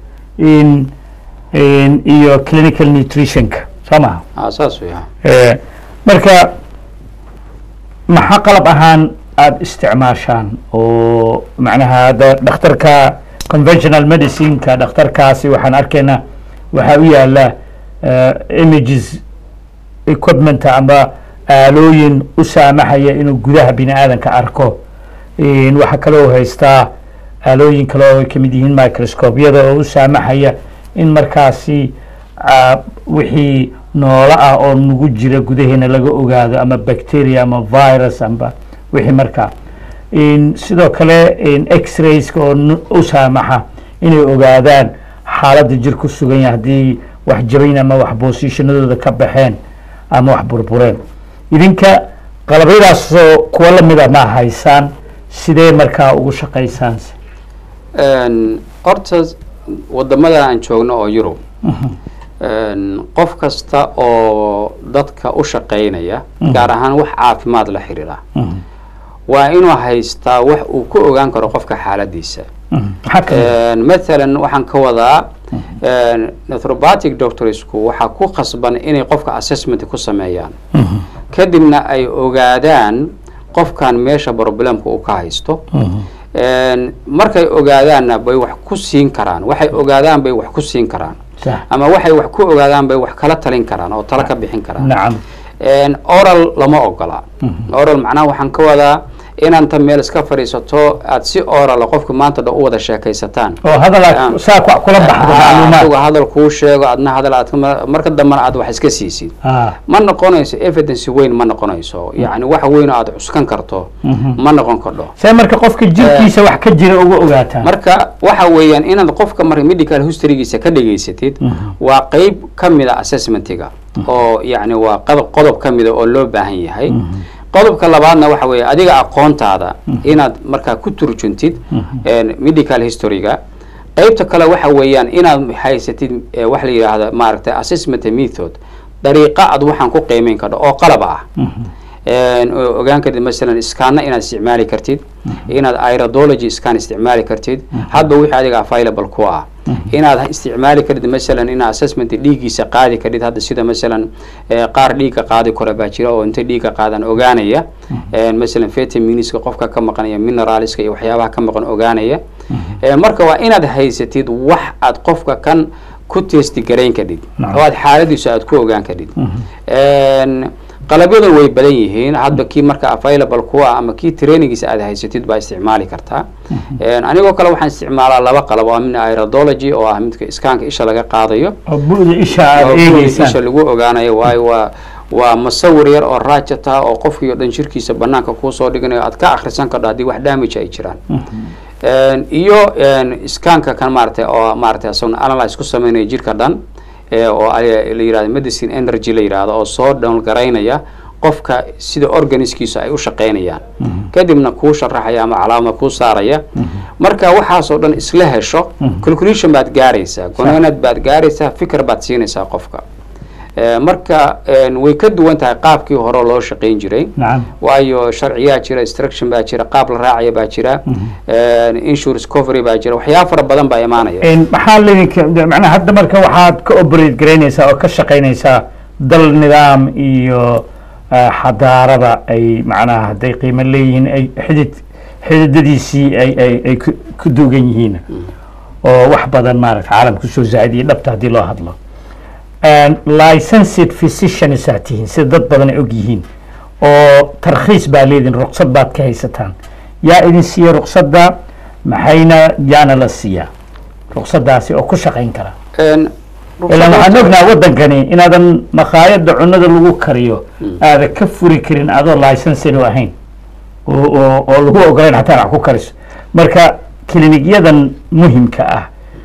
iyo clinical nutritionka soo maha saas weya marka maxaa qalab ahaan aada isticmaashaan oo macnaha dhakhtarka conventional medicineka dhakhtarkaasi waxaan arkaynaa waxaa u yaala images equipment ama aalooyin u saamaxaya inuu gudaha bini aadanka arko waxaa kaloo haystaa aalooyin kale oo ka mid yihiin microscopyada oo u saamaxaya in markaasi wixii noola ah oo nagu jira gudaheena laga ogaado ama bacteria ama virus amba wixii markaa sidoo kale x-rayska oo u saamaxa inay ogaadaan xaaladda jir ku sugan yahay haddii wax jabayn ama wax boosishanadooda ka baxeen ama wax burbureen idinka qalabyadaasoo kuwa lamid a ma haysaan sidee markaa ugu shaqaysaan horta wadamada aan joogno oo Yurub qof kasta oo dadka u shaqeynaya gaar ahaan wax caafimaad la xiriira waa inuu haystaa wax uu ku ogaan karo qofka xaaladiisa مثلا waxaan ka wadaa naturopathic doctorsku waxa ku khasban inay qofka assessment ku sameeyaan kadibna ay ogaadaan qofkan meesha problemka uu ka haysto markay ogaadaanna bay wax ku siin karaan waxay ogaadaan bay wax ku siin karaan ama waxay wax ku ogaadaan bay wax kala talin karaan oo tala ka bixin karaan nacam oral lama ogola oral macnaha waxaan ka wadaa inaan ta meel iska fadhiisato aad si oral qofka maanta dhan u wada sheekaysataan oo hadal saa kula baxdo macluumaad hadal kuu sheego adna hadal aad marka dambana aad wax iska siisid ma noqonayso evidence weyn ma noqonayso yani wax weyn aad cuskan karto ma noqon karto say marka qofka jirkiisa wax ka jira uga ogaataan marka waxa weeyaan inaad qofka marka medical historygiisa ka dhageysatid waa qayb kamid ah assessmentiga oo yani waa qodob kamid ah oo loo baahan yahay qodobka labaadna waxa weeye adiga aqoontaada inaad markaa ku turjuntid medical historyga qaybta kale waxa weeyaan inaad haysatid wax la yiraahdo maaragtay assessment method dariiqa aad waxaan ku qiimeyn karto oo qalab ah ogaan kadib masalan scanna inaad isticmaali kartid inaad iridology scan isticmaali kartid hadba wixii adiga available ku ah inaad isticmaali kartid masalan inaad assessment dhiigiisa qaadi kartid hadda sida masalan qaar dhiiga qaadi kara baa jira oo inta dhiiga qaadan ogaanaya masalan vitaminiska qofka ka maqanaya mineralska iyo waxyaabaha ka maqan ogaanaya marka waa inaad haysatid wax aad qofka kan ku testi gareyn kadhid oo aad xaaladiisa aad ku ogaan kadhid qalabyadan way badan yihiin hadba kii marka available ku ah ama kii trainingiisa aad haysatid baa isticmaali kartaa anigoo kale waxaan isticmaalaa laba qalab oo min iridology oo ah midka iskaanka isha laga qaadayo oo bu'da isha aad eegaysaa isha lagu ogaanayo waayo waa masawir yar oo raajata oo qofkii oo dhan jirkiisa banaanka kuu soo dhiganayo aad ka akhrisan karto haddii wax damage ay jiraan iyo iskaanka kan maaragtay oo maaragtay asaguna analyze ku sameynaya jirka dhan oo la yirahdo medicine energy la yiraahdo oo soo down garaynaya qofka sida organiskiisa ay u shaqeynayaan kadibna kuu sharaxaya ama calaamad kuu saaraya marka waxaas oo dhan isla hesho calculation baad gaaraysaa gonaanad baad gaaraysaa fikir baad siinaysaa qofka marka way ka duwan tahay qaabkii hore loo shaqeyn jiray waayo sharciyaa jira instruction baa jira qaab la raacaya baa jira insurance coverage baa jira waxyaabo fara badan baa imaanaya maxaa leedinka macnaha hadda marka waxaad ka operate garaynaysaa oo ka shaqaynaysaa dal nidaam iyo xadaarada ay macnaha hadday qiimo leeyihiin ay xididadiisii ay ku duugan yihiin oo wax badan maaragta caalamka soo zaadiyay dhabta haddii loo hadlo licensed physicians aad tihiin sida dad badan ay og yihiin oo tarkhiis baa leedin ruqsad baad ka haysataan yaa idin siiya ruqsadda maxayna yaana la siiyaa ruqsaddaasi oo ku shaqayn kara ilaan waxaan ognaha waddankani inaadan makhaayadda cunada lagu kariyo aada ka furi karin adoo licensed u ahayn oo lagu ogolayn xataa wax ku kariso marka klinikyadan muhimka ah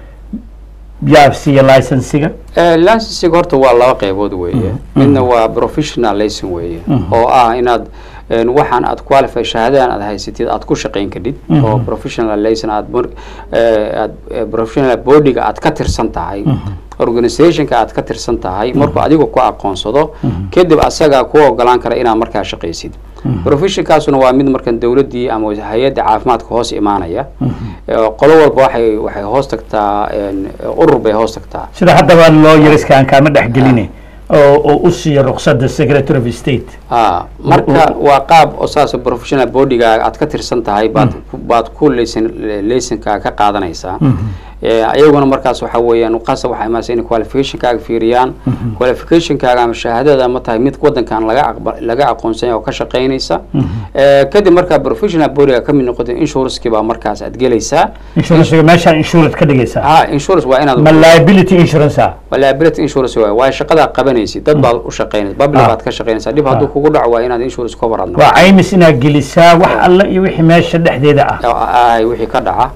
yaa siiya licensiga licensiga horta waa laba qaybood weeye midna waa professional license weeye oo ah inaad waxaan aad qualify shahaadadan aad haysatid aad ku shaqeyn kadhid oo professional license aad professional bodyga aad ka tirsan tahay organizationka aad ka tirsan tahay markuu adigu ku aqoonsado kadib asaga ku ogolaan kara inaad markaa shaqaysid professionkaasuna waa mid markan dawladdii ama hay-adda caafimaadka hoos imaanaya qolo walba waxay hoos tagtaa urur bay hoos tagtaa sida haddaba loo yariskaan kaama dhexgeline oo u siiya ruqsadda secretary of state marka waa qaab oo saas professional bodyga aad ka tirsan tahay baad ku laysanka ka qaadanaysaa ayaguna markaas waxa weeyaan qasab waxay imaanaysaa in qualificationkaaga fiiriyaan qualificationkaaga ama shahaadada ma tahay mid waddankan laga aqoonsan oo ka shaqeynaysa kadib markaa professional bodyga ka mid noqotay insurance-kii baa markaas aad gelaysaa meesha insurance ka dhigaysaa insurance waa inaad liability insurance liability insurance waa shaqada qabanaysid dad baad u shaqeynaysaa public baad ka shaqeynaysaa dib hadduu kugu dhaco waa inaad insurance cover aad waa caymis inaad gelisaa wax alla iyo wixii meesha dhexdeeda ah wixii ka dhaca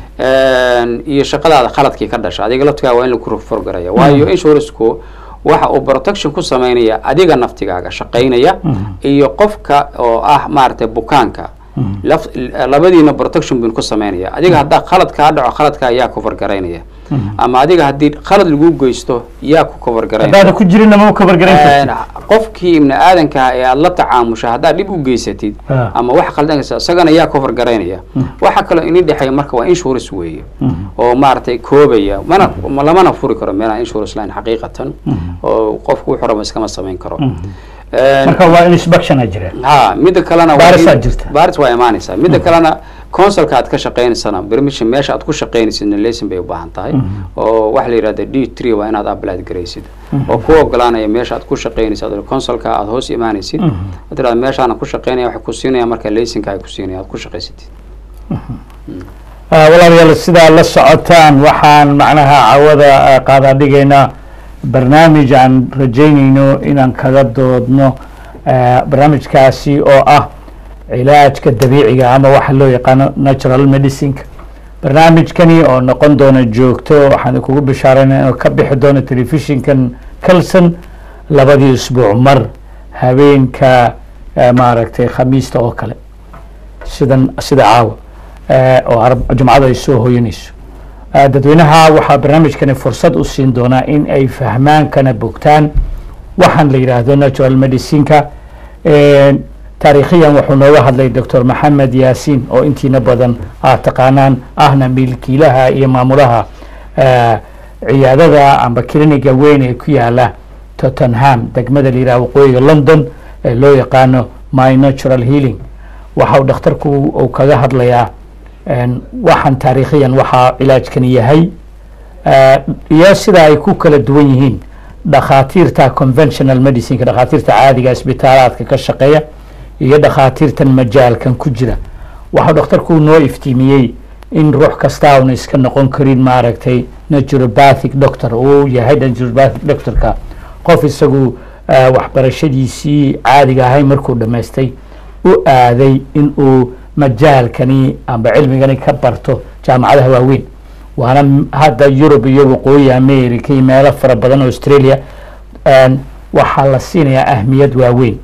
iyo shaqadaada khaladkii ka dhasha adiga laftigaa waa in lagu forgaraya waayo insurance-ku waxa uu protection ku sameynaya adiga naftigaaga shaqeynaya iyo qofka oo ah maaragtay bukaanka labadiina protection buu ku sameynaya adiga haddaa khalad kaa dhaco khaladkaa yaa cover garaynaya ama adiga haddii khalad lagu geysto yaa ku cover garaynaya haddaad ku jirin ma cover garayn qofkii ibni aadanka ee aad la tacaamusha haddaad dhib u geysatid ama wax khaldanaysa isagana yaa cover garaynaya waxa kaloo ini dhexeeya marka waa insurance weeye oo maaragtay koobaya lamana furi karo meelaha insurance line xaqiiqatan oo qofku wuxuu raba iskama samayn karo marka waa inspection jira midda kalena baaris waa imaanaysaa midda kalena consulka aad ka shaqeynaysana permission meesha aad ku shaqeynaysidna lesson bay u baahan tahay oo wax la yiraahdo D3 waa inaad apply garaysid oo ku ogolaanaya meesha aad ku shaqeynaysid consulka aad hoos imaanaysid aad meesha aan ku shaqeynaya wax ku siinaya marka lessonka ay ku siinaya aad ku shaqeysatid walaalayaal sidaa la socotaan waxaan macnaha cawada qaada dhigaynaa barnaamij aan rajaynayno inaan kaga doodno barnaamijkaasi oo ah cilaajka dabiiciga ama waxa loo yaqaano natural medicine barnaamijkani oo noqon doona joogto waxaan kugu bishaaraynaa inuu ka bixi doono telefishinkan Kalson labadii usbuuc mar habeenka maaragtay khamiista oo kale sida caawa oo jumcada ay soo hooyanayso dadweynaha waxaa barnaamijkani fursad u siin doonaa in ay fahmaan kana bogtaan waxaan la yiraahdo natural medicine-ka taariikhiyan wuxuu nooga hadlay Dr. Maxamed Yaasiin oo intiina badan taqaanaan ahna milkiilaha iyo maamulaha ciyaadada amba kliniga weyn ee ku yaala Tottenham degmada la yiraahdo waqooyiga London ee loo yaqaano My Natural Healing waxa uu dhakhtarku uu kaga hadlayaa waxaan taariikhiyan waxa cilaajkani yahay iyo sida ay ku kala duwan yihiin dhakhaatiirta conventional medicine dhakhaatiirta caadiga isbitaalaadka ka shaqeeya iyo dhakhaatiirtan majaalkan ku jira waxa dhakhtarku noo iftiimiyey in ruux kasta uu iska noqon karin maaragtay naturopathic doctor oo yahay naturopathic doctorka qof isagu waxbarashadiisii caadiga ahay markuu dhamaystay u aaday in uu majaalkani amba cilmigani ka barto jaamacadaha waaweyn waana hadda Europe iyo waqooyi America iyo meelo fara badan oo Australia waxaa la siinayaa ahmiyad waaweyn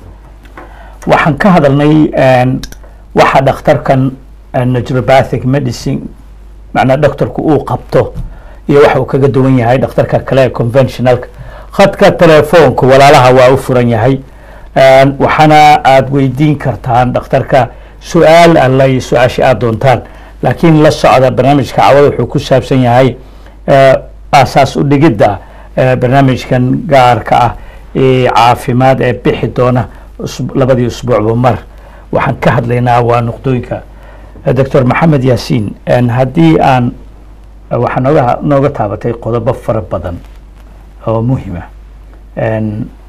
waxaan ka hadalnay waxa dhakhtarkan naturopathic medicine macna dhakhtarku uu qabto iyo waxa uu kaga duwan yahay dhakhtarka kale conventional khadka telefoonka walaalaha waa u furan yahay waxana aad weydiin kartaan dhakhtarka su'aal alla iyo su'aashi aad doontaan laakiin la socda barnaamijka cawada wuxuu ku saabsan yahay asaas u dhigidda barnaamijkan gaarka ah ee caafimaad ee bixi doona labadii usbuucba mar waxaan ka hadlaynaa waa nuqdooyinka Dr. Maxamed Yaasiin haddii aan waxaa nooga taabatay qodobo fara badan oo muhiim ah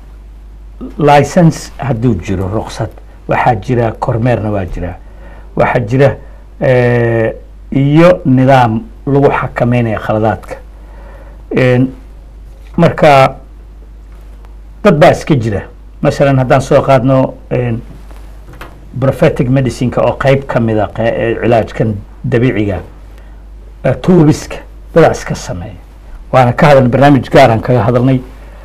license hadduu jiro ruqsad waxaa jira kormeerna waa jira waxaa jira iyo nidaam lagu xakameynaya khaladaadka marka dad baa iska jira masalan haddaan soo qaadno prophetic medicine-ka oo qayb ka mid a cilaajkan dabiiciga tuubiska dadaa iska sameeya waana ka hadalnay barnaamij gaaraan kaga hadalnay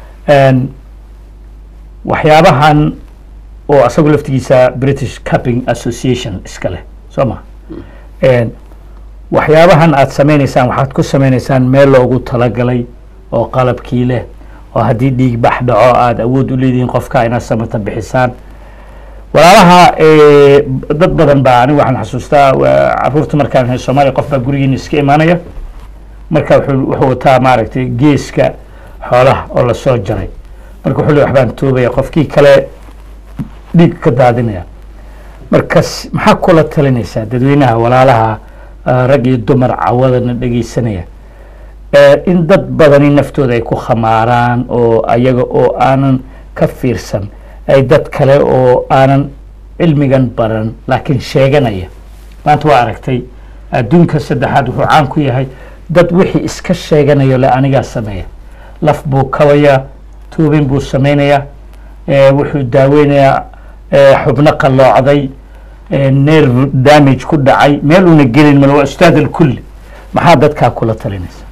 waxyaabahan oo asagu laftigiisa British Cupping Association iska leh soo ma waxyaabahan aad sameynaysaan waxaad ku sameynaysaan meel loogu talagalay oo qalabkii leh oo haddii dhiig bax dhaco aad awood u leedihiin qofka inaad samata bixisaan walaalaha dad badan baa anigu waxaan xasuustaa caruurta markaan ahay Soomaaliya qof baa gurigiina iska imaanaya marka wuxuu wataa maaragtay geeska xoolaha oo la soo jaray marka wuxuu leeyahay waxbaan toobaya qofkii kale dhiig ka daadinaya markaas maxaa kula talinaysaa dadweynaha walaalaha rag iyo dumar cawadana dhageysanaya in dad badani naftooda ay ku khamaaraan oo ayaga oo aanan ka fiirsan ay dad kale oo aanan cilmigan baran laakiin sheeganaya maanta waa aragtay adduunka saddexaad wuxuu caan ku yahay dad wixii iska sheeganayo le anigaa sameeya laf buu kabaya tuubin buu samaynayaa wuxuu daaweynayaa xubno qalloocday nerve damage ku dhacay meel una gelin mal waa ustaad alkulli maxaa dadkaa kula talinaysa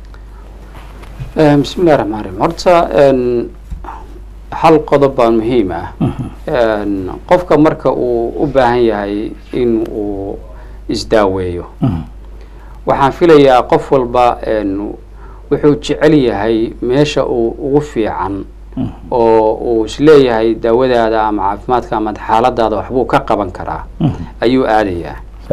بسم الله الرحمن الرحيم horta hal qodob baa muhiim ah qofka marka uu u baahan yahay in uu isdaaweeyo waxaan filayaa qof walba wuxuu jecel yahay meesha uu ugu fiican oo uu isleeyahay daawadaada ama caafimaadka ama xaaladaada waxbuu ka qaban karaa ayuu aadayaa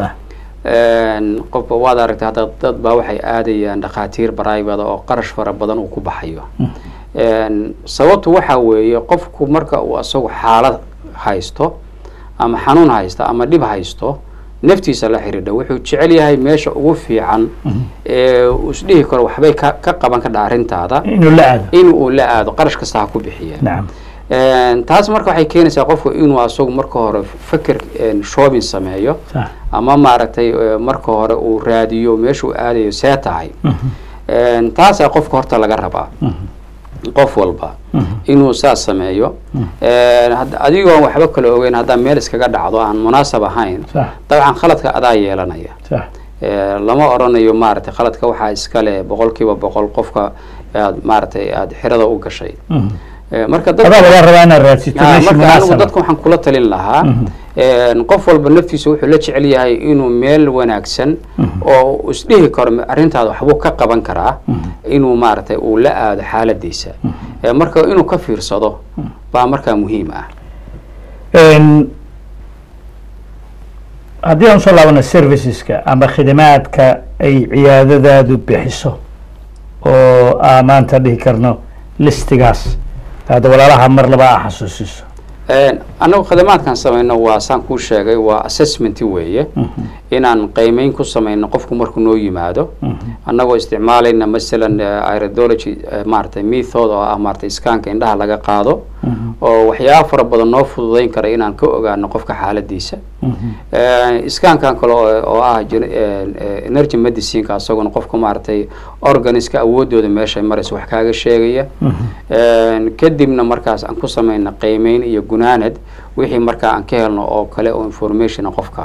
qof waad aragtay hadda dad baa waxay aadayaan dhakhaatiir private oo qarash fara badan uu ku baxayo sababtu waxa weeye qofku marka uu asagu xaalad haysto ama xanuun haysto ama dhib haysto naftiisa la xiriidha wuxuu jecel yahay meesha ugu fiican ee uu isdhihi karo waxbay ka qaban ka dhaarintaada inuu la aado qarash kasta ha ku bixiya taas marka waxay keenaysaa qofku inuu asagu marka hore fikir shopping sameeyo ama maaragtay marka hore uu raadiyo meesha uu aadayo see tahay taasaa qofka horta laga rabaa qof walba inuu saas sameeyo adigoo waxba kala ogeyn haddaa meel iskaga dhacdo aan munaasab ahayn dabcan khaladka adaa yeelanaya lama oranayo maaragtay khaladka waxaa iskale 100% qofka aad maaragtay aad xirada u gashay marka anigu dadka waxaan kula talin lahaa qof walba naftiisa wuxuu la jecel yahay inuu meel wanaagsan oo isdhihi karo arrintaada waxbuu ka qaban karaa inuu maaragtay uu la aado xaaladiisa marka inuu ka fiirsado baa markaa muhiim ah haddii aan soo laabano serviceska ama khidmaadka ay ciyaadadaadu bixiso oo maanta dhihi karno listigaas هذا ولا لها مر لبا حسوسيس أنا خدمات كان سمينا وسان كل شيء وأسسمنت وياه إن عن قيمين كل سمينا قفكم مركو نوي ماذا أنا واستعمالنا مثلا ايرودولوجي مارتي ميثود أو مارتي سكان كإنها لقى قاضو وحياة فرب بدن نوفض ذين كرين عن كوجا نقفك حالة ديسة سكان كان كلو أو إنرجي ميديسين كاسوق نقفكم مارتي أورجانيس كأودو دمشي مرس وحكاية شيء كديمنا مركز عن كل سمينا قيمين يجوناند وحي مركز عن كهلنا أو كلا أو إنفورميشن قفك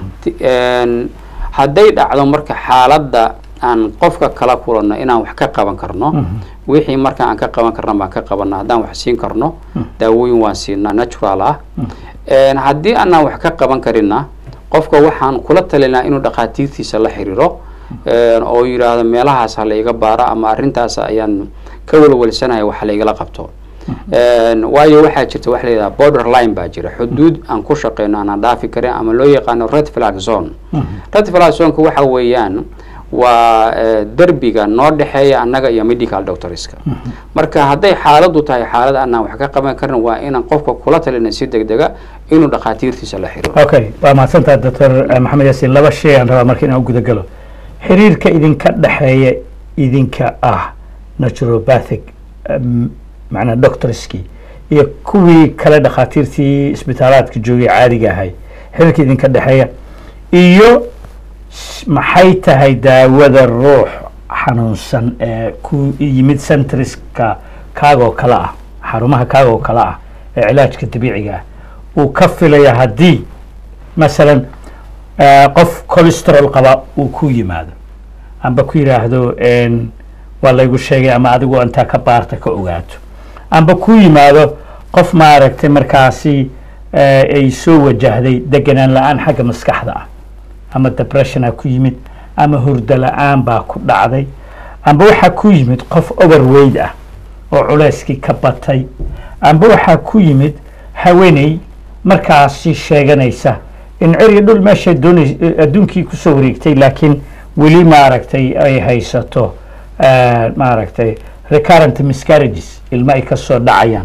هديد على مركز حالة aan qofka kala kulano inaan wax ka qaban karno wixii marka aan ka qaban karno baan ka qabanaa hadaan wax siin karno daawooyin waan siinaa natural ah haddii aan wax ka qaban karina qofka waxaan kula talinaa inuu dhaqaatiirtiisa la xiriiro oo yiraahdo meelahaas la iga baaro ama arintaas ayaan ka walwalsanahay wax la igala qabto waayo waxaa jirta wax leeyahay borderline baa jira xuduud aan ku shaqeyno aan dhaafi karin ama loo yaqaan red flag zone red flag zone ku waxa weeyaan waa darbiga noo dhaxeeya annaga iyo medical doctorska marka hadday xaaladu tahay xaalad aan wax ka qaban karin waa inaan qofka kula talina si degdega inuu dhaqaatiirtiisa la xiriiro okay waa maasanta doctor maxamed yaasin laba shay aan rabaa markii aan guda galo xiriirka idinka dhaxeeya idinka naturopathic macna doctorski iyo kuwii kala dhaqaatiirtii isbitaalaadka joogay caadiga ahay xiriirka idinka dhaxeeya iyo maxay tahay daawada ruux xanuunsan ee ku yimid centriska kaagoo kale ah xarumaha kaagoo kale ah ee cilaajka dabiiciga ah uu ka filaya haddii masalan qof cholesterol qaba uu ku yimaado amba ku yiraahdo waa laygu sheegay ama adigu intaa ka baarta ka ogaato amba ku yimaado qof maaragtay markaasi ay soo wajahday deganaan la-aan xagga maskaxda ah ama depression ku yimid ama hurdo la'aan baa ku dhacday amba waxa ku yimid qof overweight ah oo culeyskii ka batay amba waxa ku yimid haweeney markaasi sheeganaysa in ciri dhul meesha adduunkii ku soo wareegtay laakiin weli maaragtay ay haysato maaragtay recurrent miscarriages ilma ay ka soo dhacayaan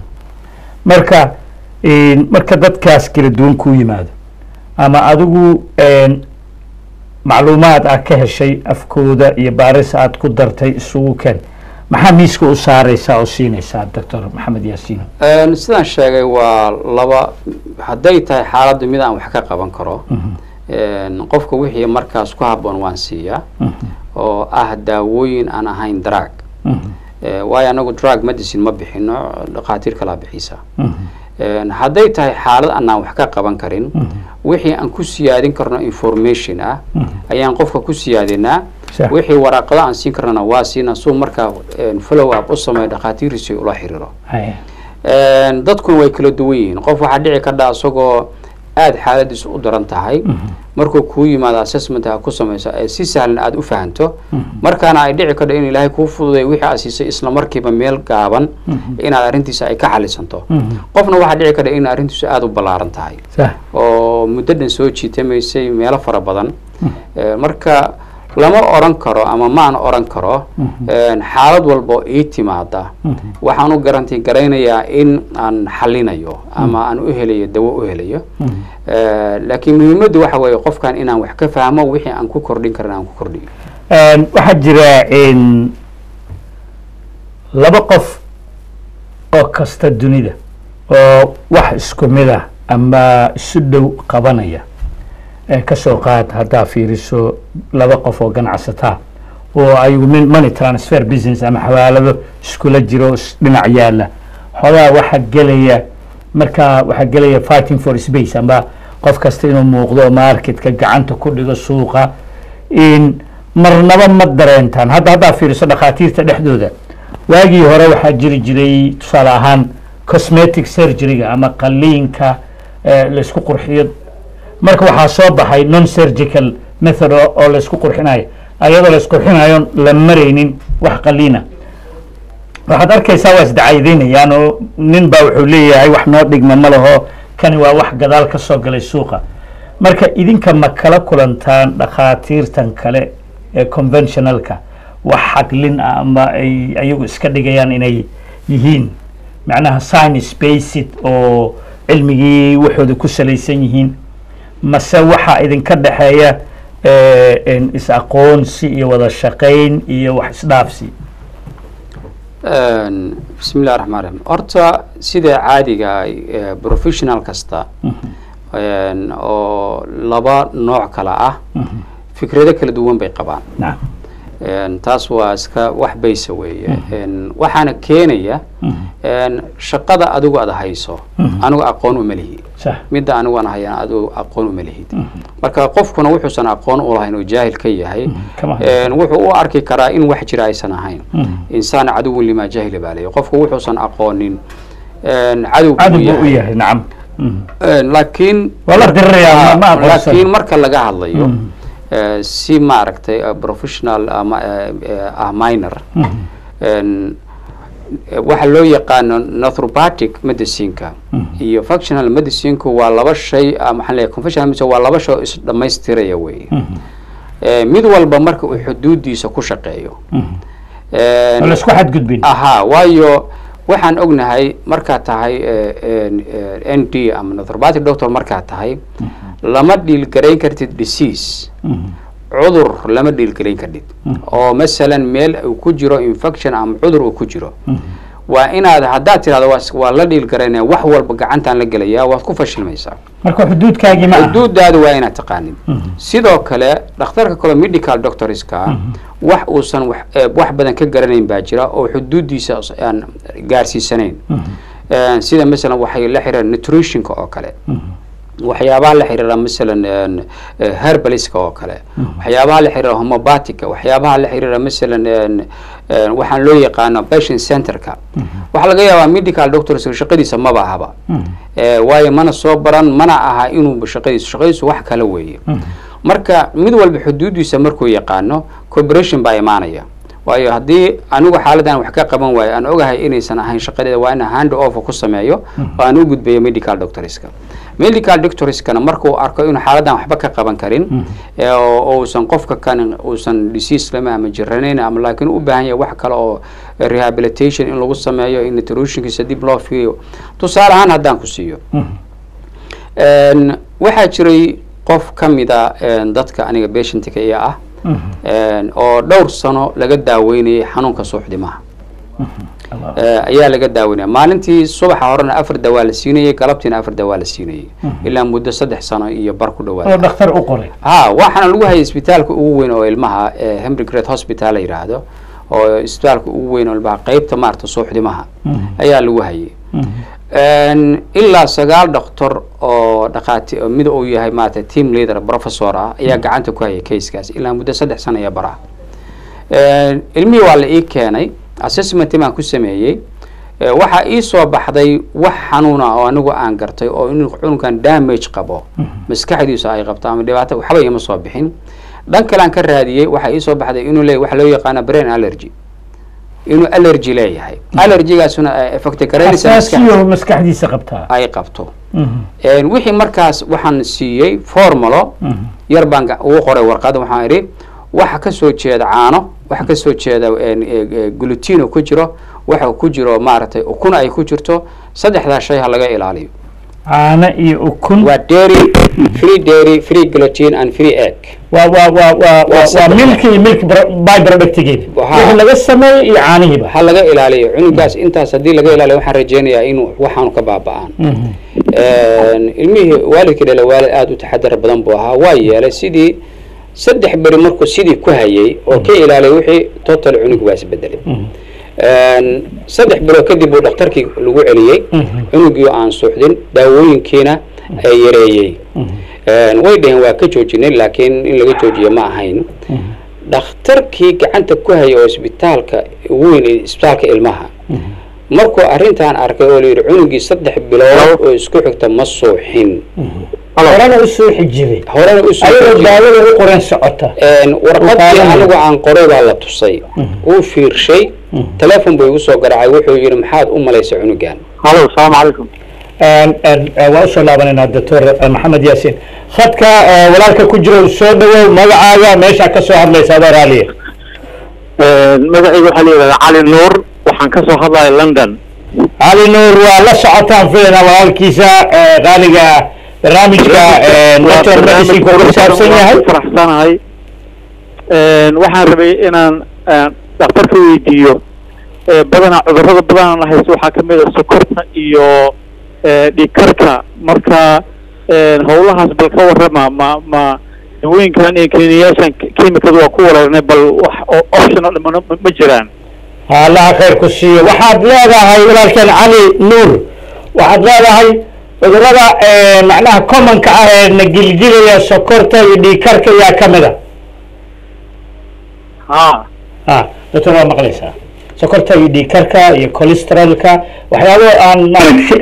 marka dadkaas kala duwan ku yimaado ama adigu macluumaad aad ka heshay afkooda iyo baaris aad ku dartay isugu keen maxaa miiska u saaraysaa oo siinaysaa doctor maxamed yaasiin sidaan sheegay waa laba hadday tahay xaaladdu mid aan wax ka qaban karo qofka wixii markaas ku habboon waan siiyaa oo daawooyin aan ahayn drug waayo anagu drug medicine ma bixino dhaqaatiir kala bixisa hadday tahay xaalad aan wax ka qaban karin wixii aan ku siyaadin karno information ayaan qofka ku siyaadinaa wixii waraaqada aan siin karnana waa siina soo markaa follow up u sameeyo dhaqaatiirtiisa ula xiriiro dadku way kala duwan yihiin qof waxa dhici karta asagoo aad xaaladiisu u daran tahay markuu ku yimaado assessment ku sameeyso si sahlan aad u fahanto markaana ay dhici karto in Ilaahay ku fududeeyo wixii aasisay isla markiiba meel gaaban in arintiisa ay ka xalisanto qofna waxa dhici karta in arintiisu aad u balaaran tahay oo muddadan soo jiitamaysay meel fara badan marka lama oran karo ama maan oran karo xaalad walbo ii timaada waxaan u garanti garaynayaa in aan xalinayo ama aan u helayo dawo u helayo laakiin muhiimaddu waxa weeye qofkan inaan wax ka fahmo wixii aan ku kordhin karin aan ku kordhiyo waxaa jira laba qof oo kasta dunida oo wax isku mid ah ama isu dhow qabanaya kasoo qaad haddaa fiiriso laba qof oo ganacsataa oo ayagu money transfer business ama xawaalado iskula jiro dhinac yaala xogaa waxaa gelaya markaa waxaa gelaya fighting for space ama qof kasta inuu muuqdo marketka gacanta ku dhigo suuqa in marnaba ma dareentaan haddaa fiiriso dhakhaatiirta dhexdooda waagii hore waxaa jiri jiray tusaale ahaan cosmetic surgeryga ama qaliinka laysku qurxiyo marka waxaa soo baxay non surgical method oo laysku qurxinayo ayadoo laysqurxinayo la maraynin wax qaliina waxaad arkaysaa waa isdacaydaynayaan oo nin baa wuxuu leeyahay wax noo dhigma ma laho kani waa wax gadaal ka soo galay suuqa marka idinka ma kala kulantaan dhakhaatiirtan kale ee conventionalka wax xaqlin ah ama ay ayagu iska dhigayaan inay yihiin macnaha science based oo cilmigii waxooda ku salaysan yihiin mase waxaa idinka dhexeeya is-aqoonsi iyo wada shaqayn iyo wax isdhaafsi bismi illahi raxmaan raxiim horta sida caadiga professional kasta oo laba nooc kala ah fikrado kala duwan bay qabaan taas waa iska wax baysa weeye waxaana keenaya shaqada adigu aad hayso anigu aqoon uma lihi midda anigu aan hayana adigu aqoon uma lihid marka qofkuna wuxuusan aqoon u lahayn oo jaahil ka yahay wuxuu u arki karaa in wax jira aysan ahayn insaan caduwun lima jahila baa leeyahay qofku wuxuusan aqoonin cadow u yahay nacam laakiin marka laga hadlayo si maaragtay professional ama minor waxa loo yaqaano naturopathic medicineka iyo functional medicineka waa laba shay maxaa leeyahay conventional medicine waa laba shay is dhamaystiraya weeye mid walba marka uu xuduudiisa ku shaqeeyo la isku xadgudbin waayo waxaan ognahay markaa tahay ND ama naturopathic doctor markaa tahay lama dhiilgarayn kartid disease cudur lama dhiilgarayn kartid oo masalan meel uu ku jiro infection ama cudur uu ku jiro waa inaad haddaad tirahdo waa la dhiilgaraynaya wax walba gacantaan la gelaya waad ku fashilmaysaa marka xuduudkaagii ma xuduudaada waa inaad taqaanin sidoo kale dhakhtarka kale medical doctorska wax uusan wax badan ka garanayn baa jira oo xuduudiisa aan gaarsiisanayn sida masalan waxay la xiriiraan nutritionka oo kale waxyaabaha la xiriira masalan herbaliska oo kale waxyaabaha la xiriira homeopathica waxyaabaha la xiriira masalan waxaan loo yaqaano patient centerka waxa laga yaabaa medical doctors shaqadiisa maba ahaba waayo mana soo baran mana aha inuu shaqadiisu wax kale weeye marka mid walba xuduudiisa markuu yaqaano cooperation baa imaanaya waayo haddii anigu xaaladan wax ka qaban waayo aan ogahay inaysan ahayn shaqadeeda waa inaan hand off ku sameeyo oo aan u gudbayo medical doctorska medical doctorskana markuu arko inuu xaaladan waxba ka qaban karin oo uusan qofka kan uusan disease lama ama jiranayn ama laakiin u baahan yahay wax kale oo rehabilitation in lagu sameeyo in nutritionkiisa dib loo fiiriyo tusaale ahaan haddaan ku siiyo waxaa jiray qof ka mida dadka aniga patientka iya ah oo dhowr sano laga daaweynayay xanuunka suuxdimaha ayaa laga daaweynaya maalintii subaxa horena 4 dawaa la siinayay galabtiina 4 dawaa la siinayay ilaa muddo 3 sano iyo bar ku dhawaad oo dhakhtar u qoray waxaana lagu hayay isbitaalka ugu weyn oo ilmaha Henry Great Hospital la yiraahdo oo isbitaalka ugu weyn oo ilmaha qaybta maarta suuxdimaha ayaa lagu hayay ilaa 9 dhakhtar oo dhaqaati mid uu yahay maanta team leader professor ah ayaa gacanta ku hayay case-kaas ilaa muddo 3 sano iyo bara ilmii waa la ii keenay assessment ma ku sameeyay waxa ii soo baxday wax xanuuna oo anigu aan gartay oo inuu xanuunkan damage qabo maskaxdiisa ay qabto ama dhibaato waxba ima soo bixin dhan kale aan ka raadiyay waxa ii soo baxday inuu leeyahay wax loo yaqaan brain allergy inuu allergy leeyahay allergy-gaasuna effect gareynaysa maskaxdiisa qabtaa ay qabto wixii markaas waxaan siiyay formula yar baan ugu qoray warqad waxaan iri waxa ka soo jeeda caano waxa ka soo jeeda glutino ku jiro waxa ku jiro maaragtay ukun ay ku jirto saddexdaa shay ha laga ilaaliyo caano iyo ukun waa dairy free gluten and free egg waa milk iyo milk by productigeed wixii laga sameeyay iyo caanihiiba ha laga ilaaliyo cunugaas intaas haddii laga ilaaliyo waxaan rajeynayaa inuu waxaanu ka baaba'aan ilmihii waalidkii dhala waalid aada u taxadar badan buu ahaa waa yeelay sidii 3 beri markuu sidii ku hayay oo ka ilaaliyay wixii total cunug waa isbedelay 3 bilood kadib uu dhakhtarkii lagu celiyay cunugii aan suuxdin daawooyinkiina ay yareeyay way dhaheen waa ka joojinay laakiin in laga joojiyo ma ahayn dhakhtarkii gacanta ku hayay oo isbitaalka weyn isbitaalka ilmaha markuu arrintan arkay oo leeyahay cunugii 3 bilood oo isku xigta ma suuxin horena u suuxi jiray ayadoo daawada u qoran socota warqadii anigu aan qoray baa la tusay uu fiirshay telefoon buu igu soo garaacay wuxuu yidhi maxaad u malaysay cunugan halo asalaamu calaykum waa usoo laabanayna doctor maxamed yaasiin khadka walaalka ku jiro soo dhawow magacaaga meesha ka soo hadlaysa adoo raaliya magacayga waxaa layidhahdaa cali nuur waxaan ka soo hadlaya london cali nuur waa la socotaan filana walaalkiisa qaaliga barnaamijka doctor medicine ku saabsan yahay faraxsanahay waxaan rabay inaan dhakhtarka weydiiyo badanaa cudurrada badanaa haysto waxaa kamid a sokorta iyo dhiigkarka marka howlahaas bal ka warrama ma dawooyinkan iyo kiniyaashan kimikada waa ku wareernay bal wax optional ma jiraan allaha khayr ku siiyo waxaad leedahay walaalkeen cali nuur waxaad leedahay cudurrada macnaha commonka ah ee na gilgilaya sokorta iyo dhiigkarka yaa kamid a doctor waa maqlaysaa sokorta iyo dhiigkarka iyo cholesterolka waxyaabo aan si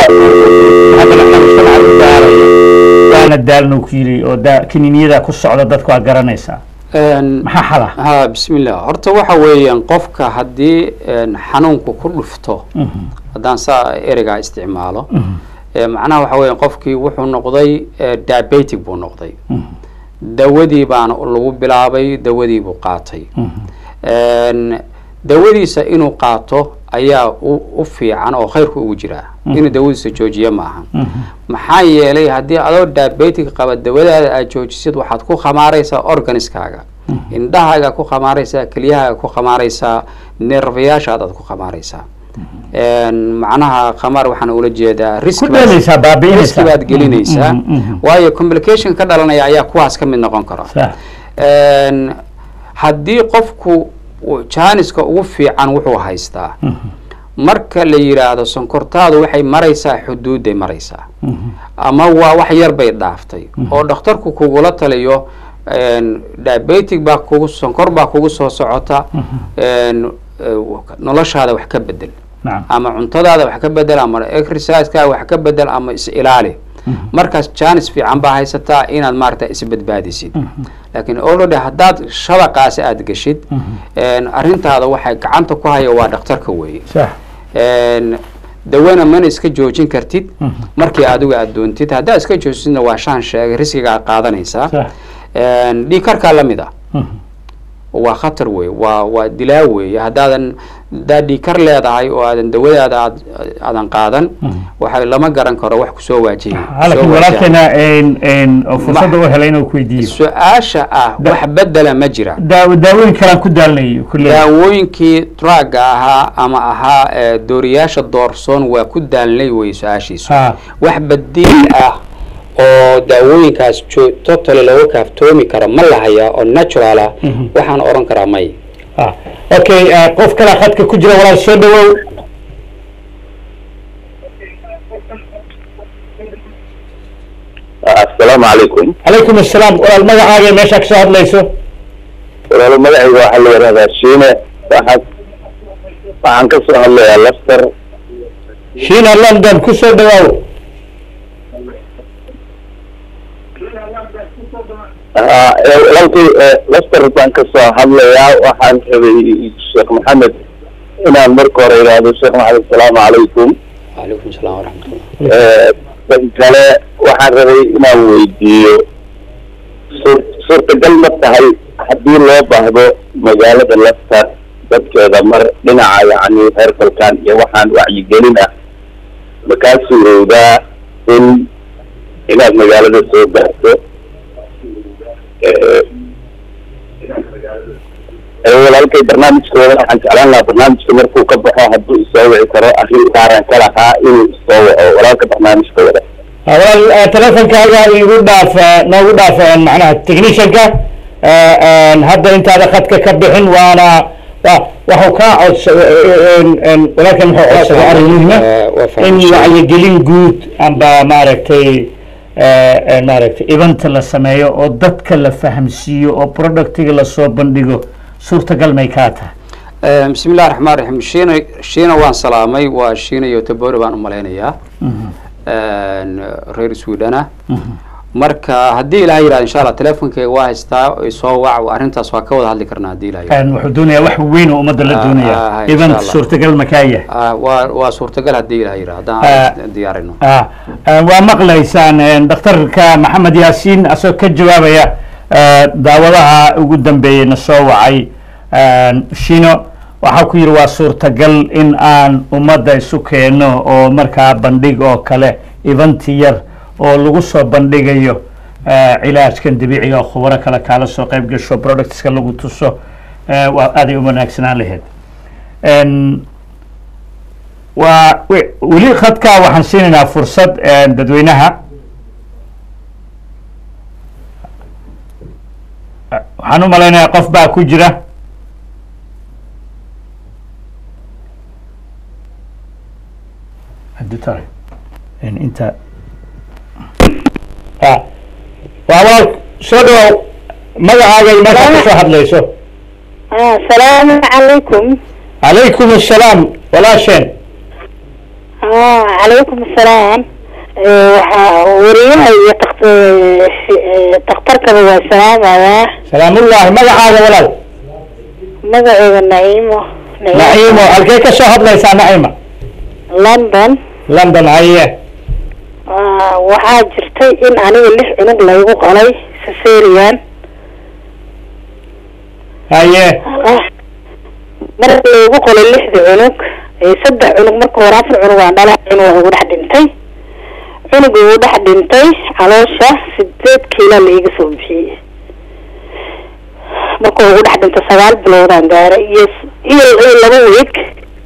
waana daalno ku yiri oo kiniiniyada ku socda dadku waa garanaysaa maxaa xala ha bismillah horta waxa weeyaan qofka haddii xanuunku ku dhufto haddaan saa ereygaa isticmaalo macnaha waxa weeyaan qofkii wuxuu noqday diabetic buu noqday dawadii baana lagu bilaabay dawadii buu qaatay dawadiisa inuu qaato ayaa u fiican oo khayrku ugu jiraa inuu dawadiisa joojiyo maaha maxaa yeelay haddii adoo diabetic qaba dawadaada aad joojisid waxaad ku khamaaraysaa organiskaaga indhahaaga ku khamaaraysaa keliyahaaga ku khamaaraysaa nervayaashaad aad ku khamaaraysaa macnaha khamaar waxaan ula jeedaa riski baad gelinaysaa waayo complication ka dhalanaya ayaa kuwaas ka mid noqon kara haddii qofku jaaniska ugu fiican wuxuu haystaa marka la yiraahdo sonkortaadu waxay maraysaa xuduuday maraysaa ama waa wax yar bay dhaaftay oo dhakhtarku kugula taliyo diabetic baa kugu sonkor baa kugu soo socota noloshaada wax ka bedel ama cuntadaada wax ka bedel ama exercise-ka wax ka bedel ama is ilaali markaas jaanis fiican baa haysataa inaad maaragta isbadbaadisid laakiin already haddaad shabaqaasi aada geshid arrintaada waxay gacanta ku haya waa dhakhtarka weeye dawana mana iska joojin kartid markii adigu aad doontid haddaad iska joojisidna waa shaan sheegay riskiga aad qaadanaysaa dhiigkarkaa lamid ah waa khatar wey waa dilaa weeye haddaadan dhiigkar leedahay oo aadan dawadaada aadan qaadan waxa lama garan karo wax kusoo waajihayalaakiin fursada u helay inuu ku weydiiyo su-aasha ah wax bedela ma jira daawooyin kalaan ku daalnayo daawooyinkii draaga ahaa ama ahaa dooriyaasha doorsoon waa ku daalnay wey su-aashiisu wax badiil ah oo daawooyinkaas totally lagu kaaftoomi karo ma lahayaa oo natural ah waxaan oran karaa may okay qof kale khadka ku jira walaal soo dhawow assalaamu calaykum calaykum assalaam walaal magacaaga meesha ka soo hadlayso walaal magacayga waxaa la yidhahdaa shiine waxaan ka soo hadlayaa Leicester shiina London ku soo dhawaaw walaalkay Leicester baan ka soo hadlayaa waxaan rabay sheekh maxamed inaan marka hore yidhaahdo sheekh maxamed asalaamu calaykum calaykum salaam waraxmatullah kale waxaan rabay inaan weydiiyo suurtagal ma tahay haddii loo baahdo magaalada lafta dadkeeda mar dhinaca yacni heerkalkan iyo waxaan wacyigelin ah makaa suurowdaa in inaad magaalada soo gaarto walaalkay barnaamijkooda waxaan jeclaan lahaa barnaamijka markuu ka baxo hadduu isoo wici karo arrin gaaran ka lahaa inuu isoo waco walaalka barnaamijkooda walaal telefonkaaga igu dhaaf noogu dhaaf macnaha technicianka hadda intaada khadka ka bixin waana waxuu kaa walaalkan wuxuu codsaday arrin muhima in wacyigelin guud amba maaragtay event la sameeyo oo dadka la fahamsiiyo oo productiga lasoo bandhigo suurtagal may kaa tahay bismi illahi raxmaan raxiim shiina waan salaamay waa shiina iyo tabore baan u malaynayaa reer swedana marka haddii ilaha yidhahdo insha allah telefonkeyga waa haystaa soo wac arrintaas waa ka wada hadli karnaa haddii ilaha yidhahdo wuxuu doonayaa wax weyn oo ummadda la doonaya event suurtagal ma kaa yahay waa suurtagal haddii ilaha yidhahdo haddaan diyaarino waa maqlaysaan dhakhtarka maxamed yaasiin asagoo ka jawaabaya daawadaha ugu dambeeyey na soo wacay shino waxaa ku yidhi waa suurtagal in aan ummadda isu keeno oo markaa bandhig oo kale eventi yar oo lagu soo bandhigayo cilaajkan dabiiciga oo khubaro kale kaala soo qayb gasho productska lagu tuso waa aaday u wanaagsanaan lahayd waa weli khadkaa waxaan siinaynaa fursad dadweynaha waxaan u malaynayaa qof baa ku jira inta waa soo dhawow magacaaga iyo meesha kasoo hadlayso asalaamu calaykum calaykum assalaam walaasheen calaykum assalaam waxaa wariyaha iyo takhtarkaba waa salaamayaa salaamullahi magacaaga walaal magaceeda naciimo halkee ka soo hadlaysaa naciima london haye waxaa jirtay in aniga 6 cunug laygu qalay cesarean haye marka laygu qalay 6 cunug 3 cunug marka hore 4 cunug aan dhalay inuu ugu dhex dhintay cunuga ugu dhex dhintay caloosha 8 kiilo layga soo bixiyey marka ugu dhex dhintay 9 bilood aan gaaray iyo 2 week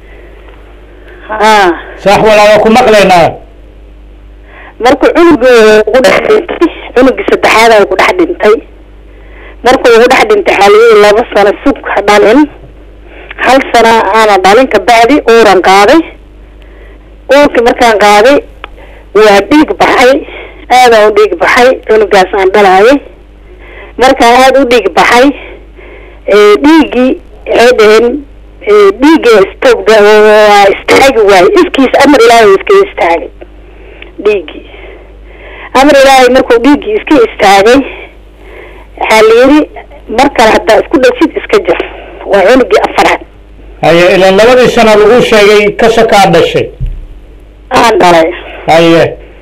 صح ولا ku maqleynaa marka cunuga ugu dhex dhintay cunuga saddexaad ay ku dhex dhintay marka ugu dhex dhintay xaliyay 2 sano sug dhalin 1 sano aan dhalin ka bacdi uuran qaaday uurkii markaan qaaday waa dhiig baxay aad u dhiig baxay cunugaas aan dhalaayay markaan aad u dhiig baxay dhiigii ay dhaheen dhiigga istogda waa istaagi waaye iskiis amar ilaahay iska istaagay dhiiggii amar ilaahay markuu dhiiggii iska istaagay waxaa la yidhi markale haddaa isku dhajid iska jir waa cunugii 4aad haye ilan 2 sano lagu sheegay ka sokaa dhashay aan dhalay haye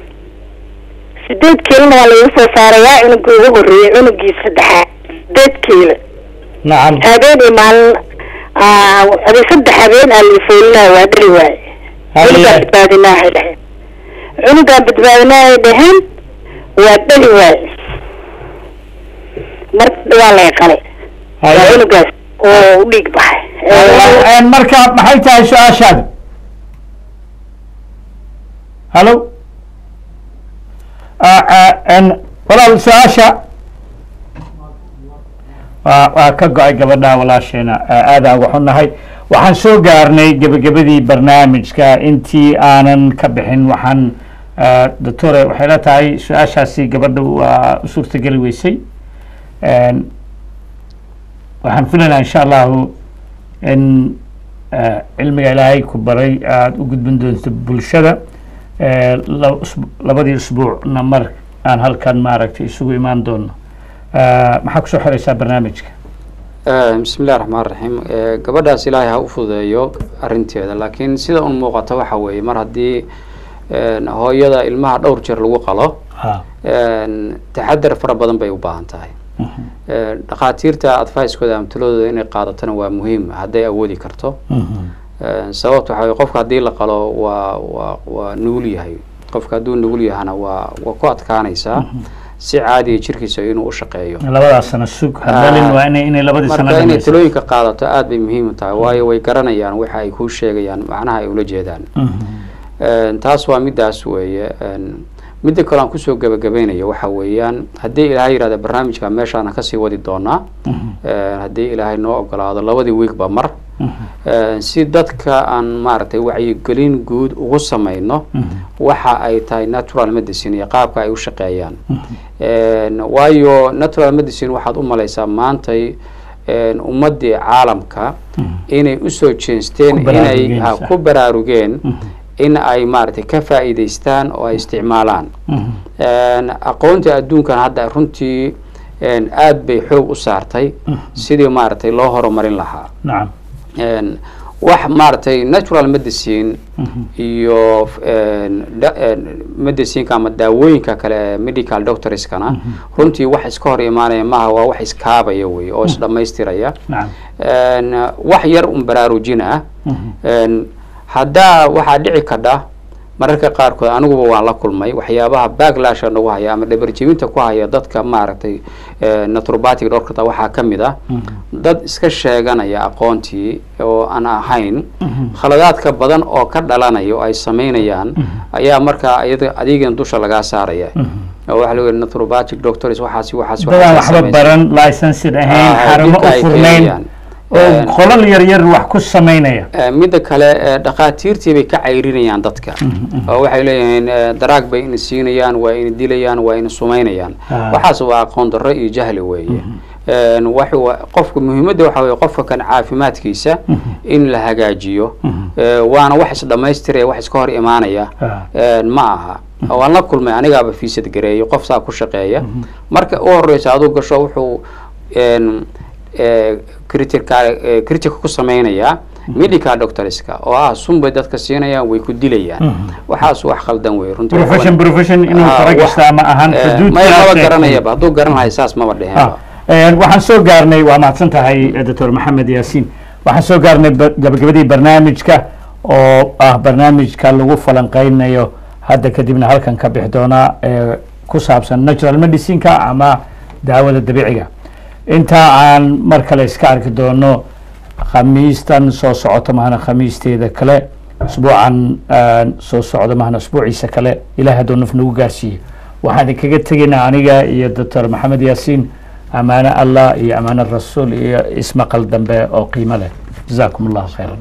8 kiilona waa lagu soo saarayaa cunugii ugu horreeyay cunugii 3aad 8 kiilo nacam habeenii maalin أبي صدق حبين اللي فولنا وادري واي عنقا بدبادناه لهن عنقا بدبادناه لهن وادري واي مركب والله يقلي عنقا وديك بحي مركب maxay tahay su-aashaada hallo walaal su-aasha waa ka go-ay gabadha walaasheena aadaan uga xunnahay waxaan soo gaarnay gebagabadii barnaamijka intii aanan ka bixin waxaan doctore waxay la tahay su-aashaasi gabadha waa u suurtageli weysay waxaan filaynaa insha allahu in cilmiga ilaahay ku baray aada u gudbin doonto bulshada labadii usbuucna mar aan halkan maaragtay isugu imaan doono maxaa kusoo xiraysaa barnaamijka bismi illahi raxmaan raxiim gabadhaas ilaahay ha u fududeeyo arrinteeda laakiin sida un muuqata waxa weeye mar haddii hooyada ilmaha dhowr jeer lagu qalo taxadar fara badan bay u baahan tahay dhakhaatiirta advice-kooda ama taladooda inay qaadatana waa muhiim hadday awoodi karto sababta waxaa qofka haddii la qalo waa nugul yahay qofka hadduu nugul yahana waa ku adkaanaysaa si caadiya jirkiisa inuu u shaqeeyo labadaas sano sug hadalin waa inay labadii sano marka inay talooyinka qaadato aad bay muhiim u tahay waayo way garanayaan waxa ay ku sheegayaan macnaha ay ula jeedaan taas waa midaas weeye midda kale aan kusoo gabagabeynayo waxa weeyaan haddii ilaahay yidhahda barnaamijka meeshaana kasii wadi doonaa haddii ilaahay noo ogolaado labadii weekba mar si dadka aan maaragtay wacyigelin guud ugu samayno waxa ay tahay natural medicine iyo qaabka ay u shaqeeyaan waayo natural medicine waxaad u malaysaa maantay ummadii caalamka inay usoo jeesteen inay ku baraarugeen in ay maaragtay ka faa'iidaystaan oo ay isticmaalaan aqoonta adduunkan hadda runtii aad bay xoog u saartay sidii maaragtay loo horumarin lahaa wax maaragtay natural medicine iyo medicineka ama daawooyinka kale medical doctorskana runtii wax iska hor imaanaya maaha waa wax iskaabaya wey oo isdhamaystiraya wax yar un baraarujin ah haddaa waxaa dhici kadha mararka qaarkood aniguba waan la kulmay waxyaabaha backlasha nagu haya ama dhabarjebinta ku haya dadka maaragtay naturopathic doctor waxaa ka mid ah dad iska sheeganaya aqoontii oo aan ahayn khaladaadka badan oo ka dhalanaya oo ay samaynayaan ayaa markaa adigan dusha lagaa saaraya waxa la yidhi naturopathic doctors waxba baran licensed ahayn xarumo u furnayn oo qolal yar wax ku sameynaya midda kale dhakhaatiirtii bay ka cayrinayaan dadka oo waxay leeyihiin daraag bay in siinayaan waa in dilayaan waa in sumeynayaan waxaas waa aqoon darro iyo jahli weeye qofka muhiimadda waxa weeye qofka kan caafimaadkiisa in la hagaajiyo waana wax isdhamaystiraya wax iska hor imaanaya ma aha waan la kulmay anigaaba fiisad gareeyo qof saa ku shaqeeya marka u horeysa aduu gasho wuxuu critic ku sameynaya medical doctorska oo ah sunbay dadka siinayaan way ku dilayaan waxaas wax khaldan wey runtii profession inuu taragista ma ahan xuduud ma garanayaba hadduu garan lahay saas maba dheheenba waxaan soo gaarnay waa mahadsan tahay Dr. Maxamed Yaasiin waxaan soo gaarnay gabagabadii barnaamijka oo ah barnaamijka lagu falanqeynayo hadda kadibna halkan ka bixi doona ku saabsan natural medicine-ka ama daawada dabiiciga inta aan mar kale iska arki doono khamiistan soo socoto mahana khamiisteeda kale usbuucan soo socdo mahana usbuuciisa kale ilaahay hadduu naf nagu gaarsiiyo waxaan idinkaga tegaynaa aniga iyo Dr. Maxamed Yaasiin amaano allah iyo amaano rasuul iyo ismaqal dambe oo qiimo leh jazaakum allahu khayran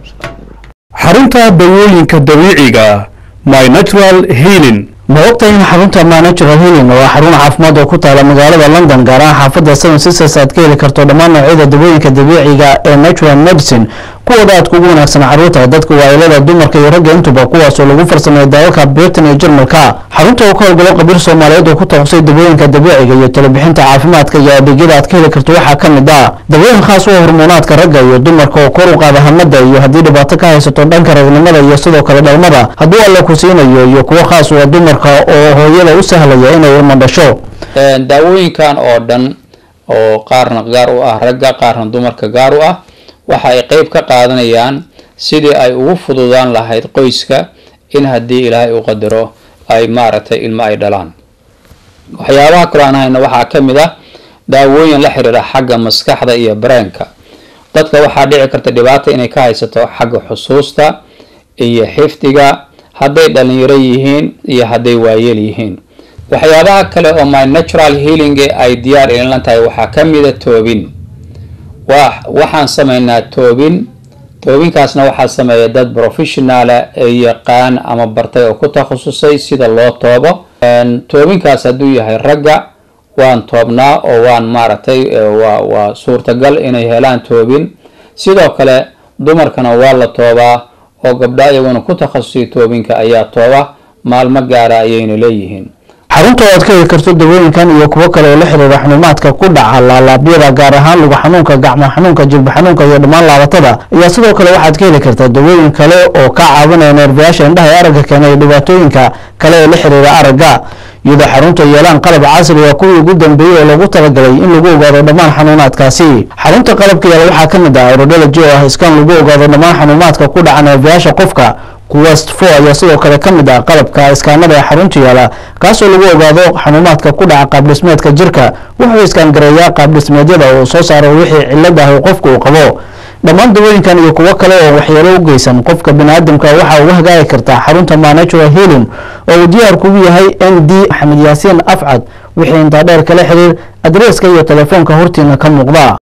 xarunta dawooyinka dabiiciga my natural healing ma ogtahay in xarunta My Natural Healing waa xarun caafimaad oo ku taala magaalada London gaar ahaan xaafadda Seven Sisters aad ka heli karto dhammaan noocyada dawooyinka dabiiciga ee natural medicine kuwooda aad kugu wanaagsan carruurta dadka waayeelada dumarka iyo ragga intuba kuwaasoo lagu farsameeyo daawalka Britain iyo Jarmalka xarunta oo ka howlgalo qabiil Soomaaliyeed oo ku takhasustay dawooyinka dabiiciga iyo talabixinta caafimaadka iyo adeegyada aad ka heli karto waxaa ka mid ah dawooyin khaas u ah hormoonaadka ragga iyo dumarka oo kor u qaada hamada iyo haddii dhibaato ka haysato dhanka ragnimada iyo sidoo kale dhalmada hadduu alla ku siinayo iyo kuwo khaas u ah dumarka oo hooyada u sahlaya inay ilmo dhasho daawooyinkan oo dhan oo qaarna gaar u ah ragga qaarna dumarka gaar u ah waxa ay qayb ka qaadanayaan sidii ay ugu fududaan lahayd qoyska in haddii ilaahay u qadaro ay maaragtay ilmo ay dhalaan waxyaabaha kale aan hayna waxaa ka mid ah daawooyin la xiriira xagga maskaxda iyo bareenka dadka waxaa dhici karta dhibaato inay ka haysato xagga xusuusta iyo xifdiga hadday dhalinyaro yihiin iyo hadday waayeel yihiin waxyaabaha kale oo My Natural Healing ay diyaar ilan tahay waxaa ka mid ah toobin waxaan sameynaa toobinkaasna waxaa sameeya dad professional ee yaqaan ama bartay oo ku takhasusay sida loo toobo toobinkaas hadduu yahay ragga waan toobnaa oo waan maaragtay waa suurtagal inay helaan toobin sidoo kale dumarkana waa la toobaa oo gabdha iyaguna ku takhasusay toobinka ayaa tooba maalmo gaara ayayna leeyihiin xarunta oo aad ka heli karto dawooyinkan iyo kuwo kale oo la xiriira xanuumaadka ku dhaca laalaabyada gaar ahaan lugu xanuunka gacmo xanuunka jilba xanuunka iyo dhammaan laabatada ayaa sidoo kale waxaad ka heli kartaa dawooyin kale oo ka caawinaya neerfayaasha indhaha ee aragga keena iyo dhibaatooyinka kale ee la xiriira aragga iyadoo xarunta yeelaan qalab casri ah kuwii ugu dambeeyay oo lagu talagalay in lagu ogaado dhammaan xanuunaadkaasi xarunta qalabka yaala waxaa ka mid ah aerodology oo ah iskaan lagu ogaado dhammaan xanuumaadka ku dhaca neerfayaasha qofka quest 4 ayaa sidoo kale ka mid ah qalabka iskaanada ee xarunta yaala kaasoo lagu ogaado xanuumaadka ku dhaca qaab dhismeedka jirka wuxuu iskaan gareeyaa qaab dhismeedyada oo soo saaro wixii cillad ah oo qofku uu qabo dhammaan dawooyinkan iyo kuwo kale oo waxyeelo u geysan qofka bini'aadamka waxa uga hagaagi kartaa xarunta Natural Healing oo uu diyaar kugu yahay ND Maxamed Yaasiin Afcad wixii intaa dheer kala xiriir adreeska iyo telefoonka hortiina ka muuqda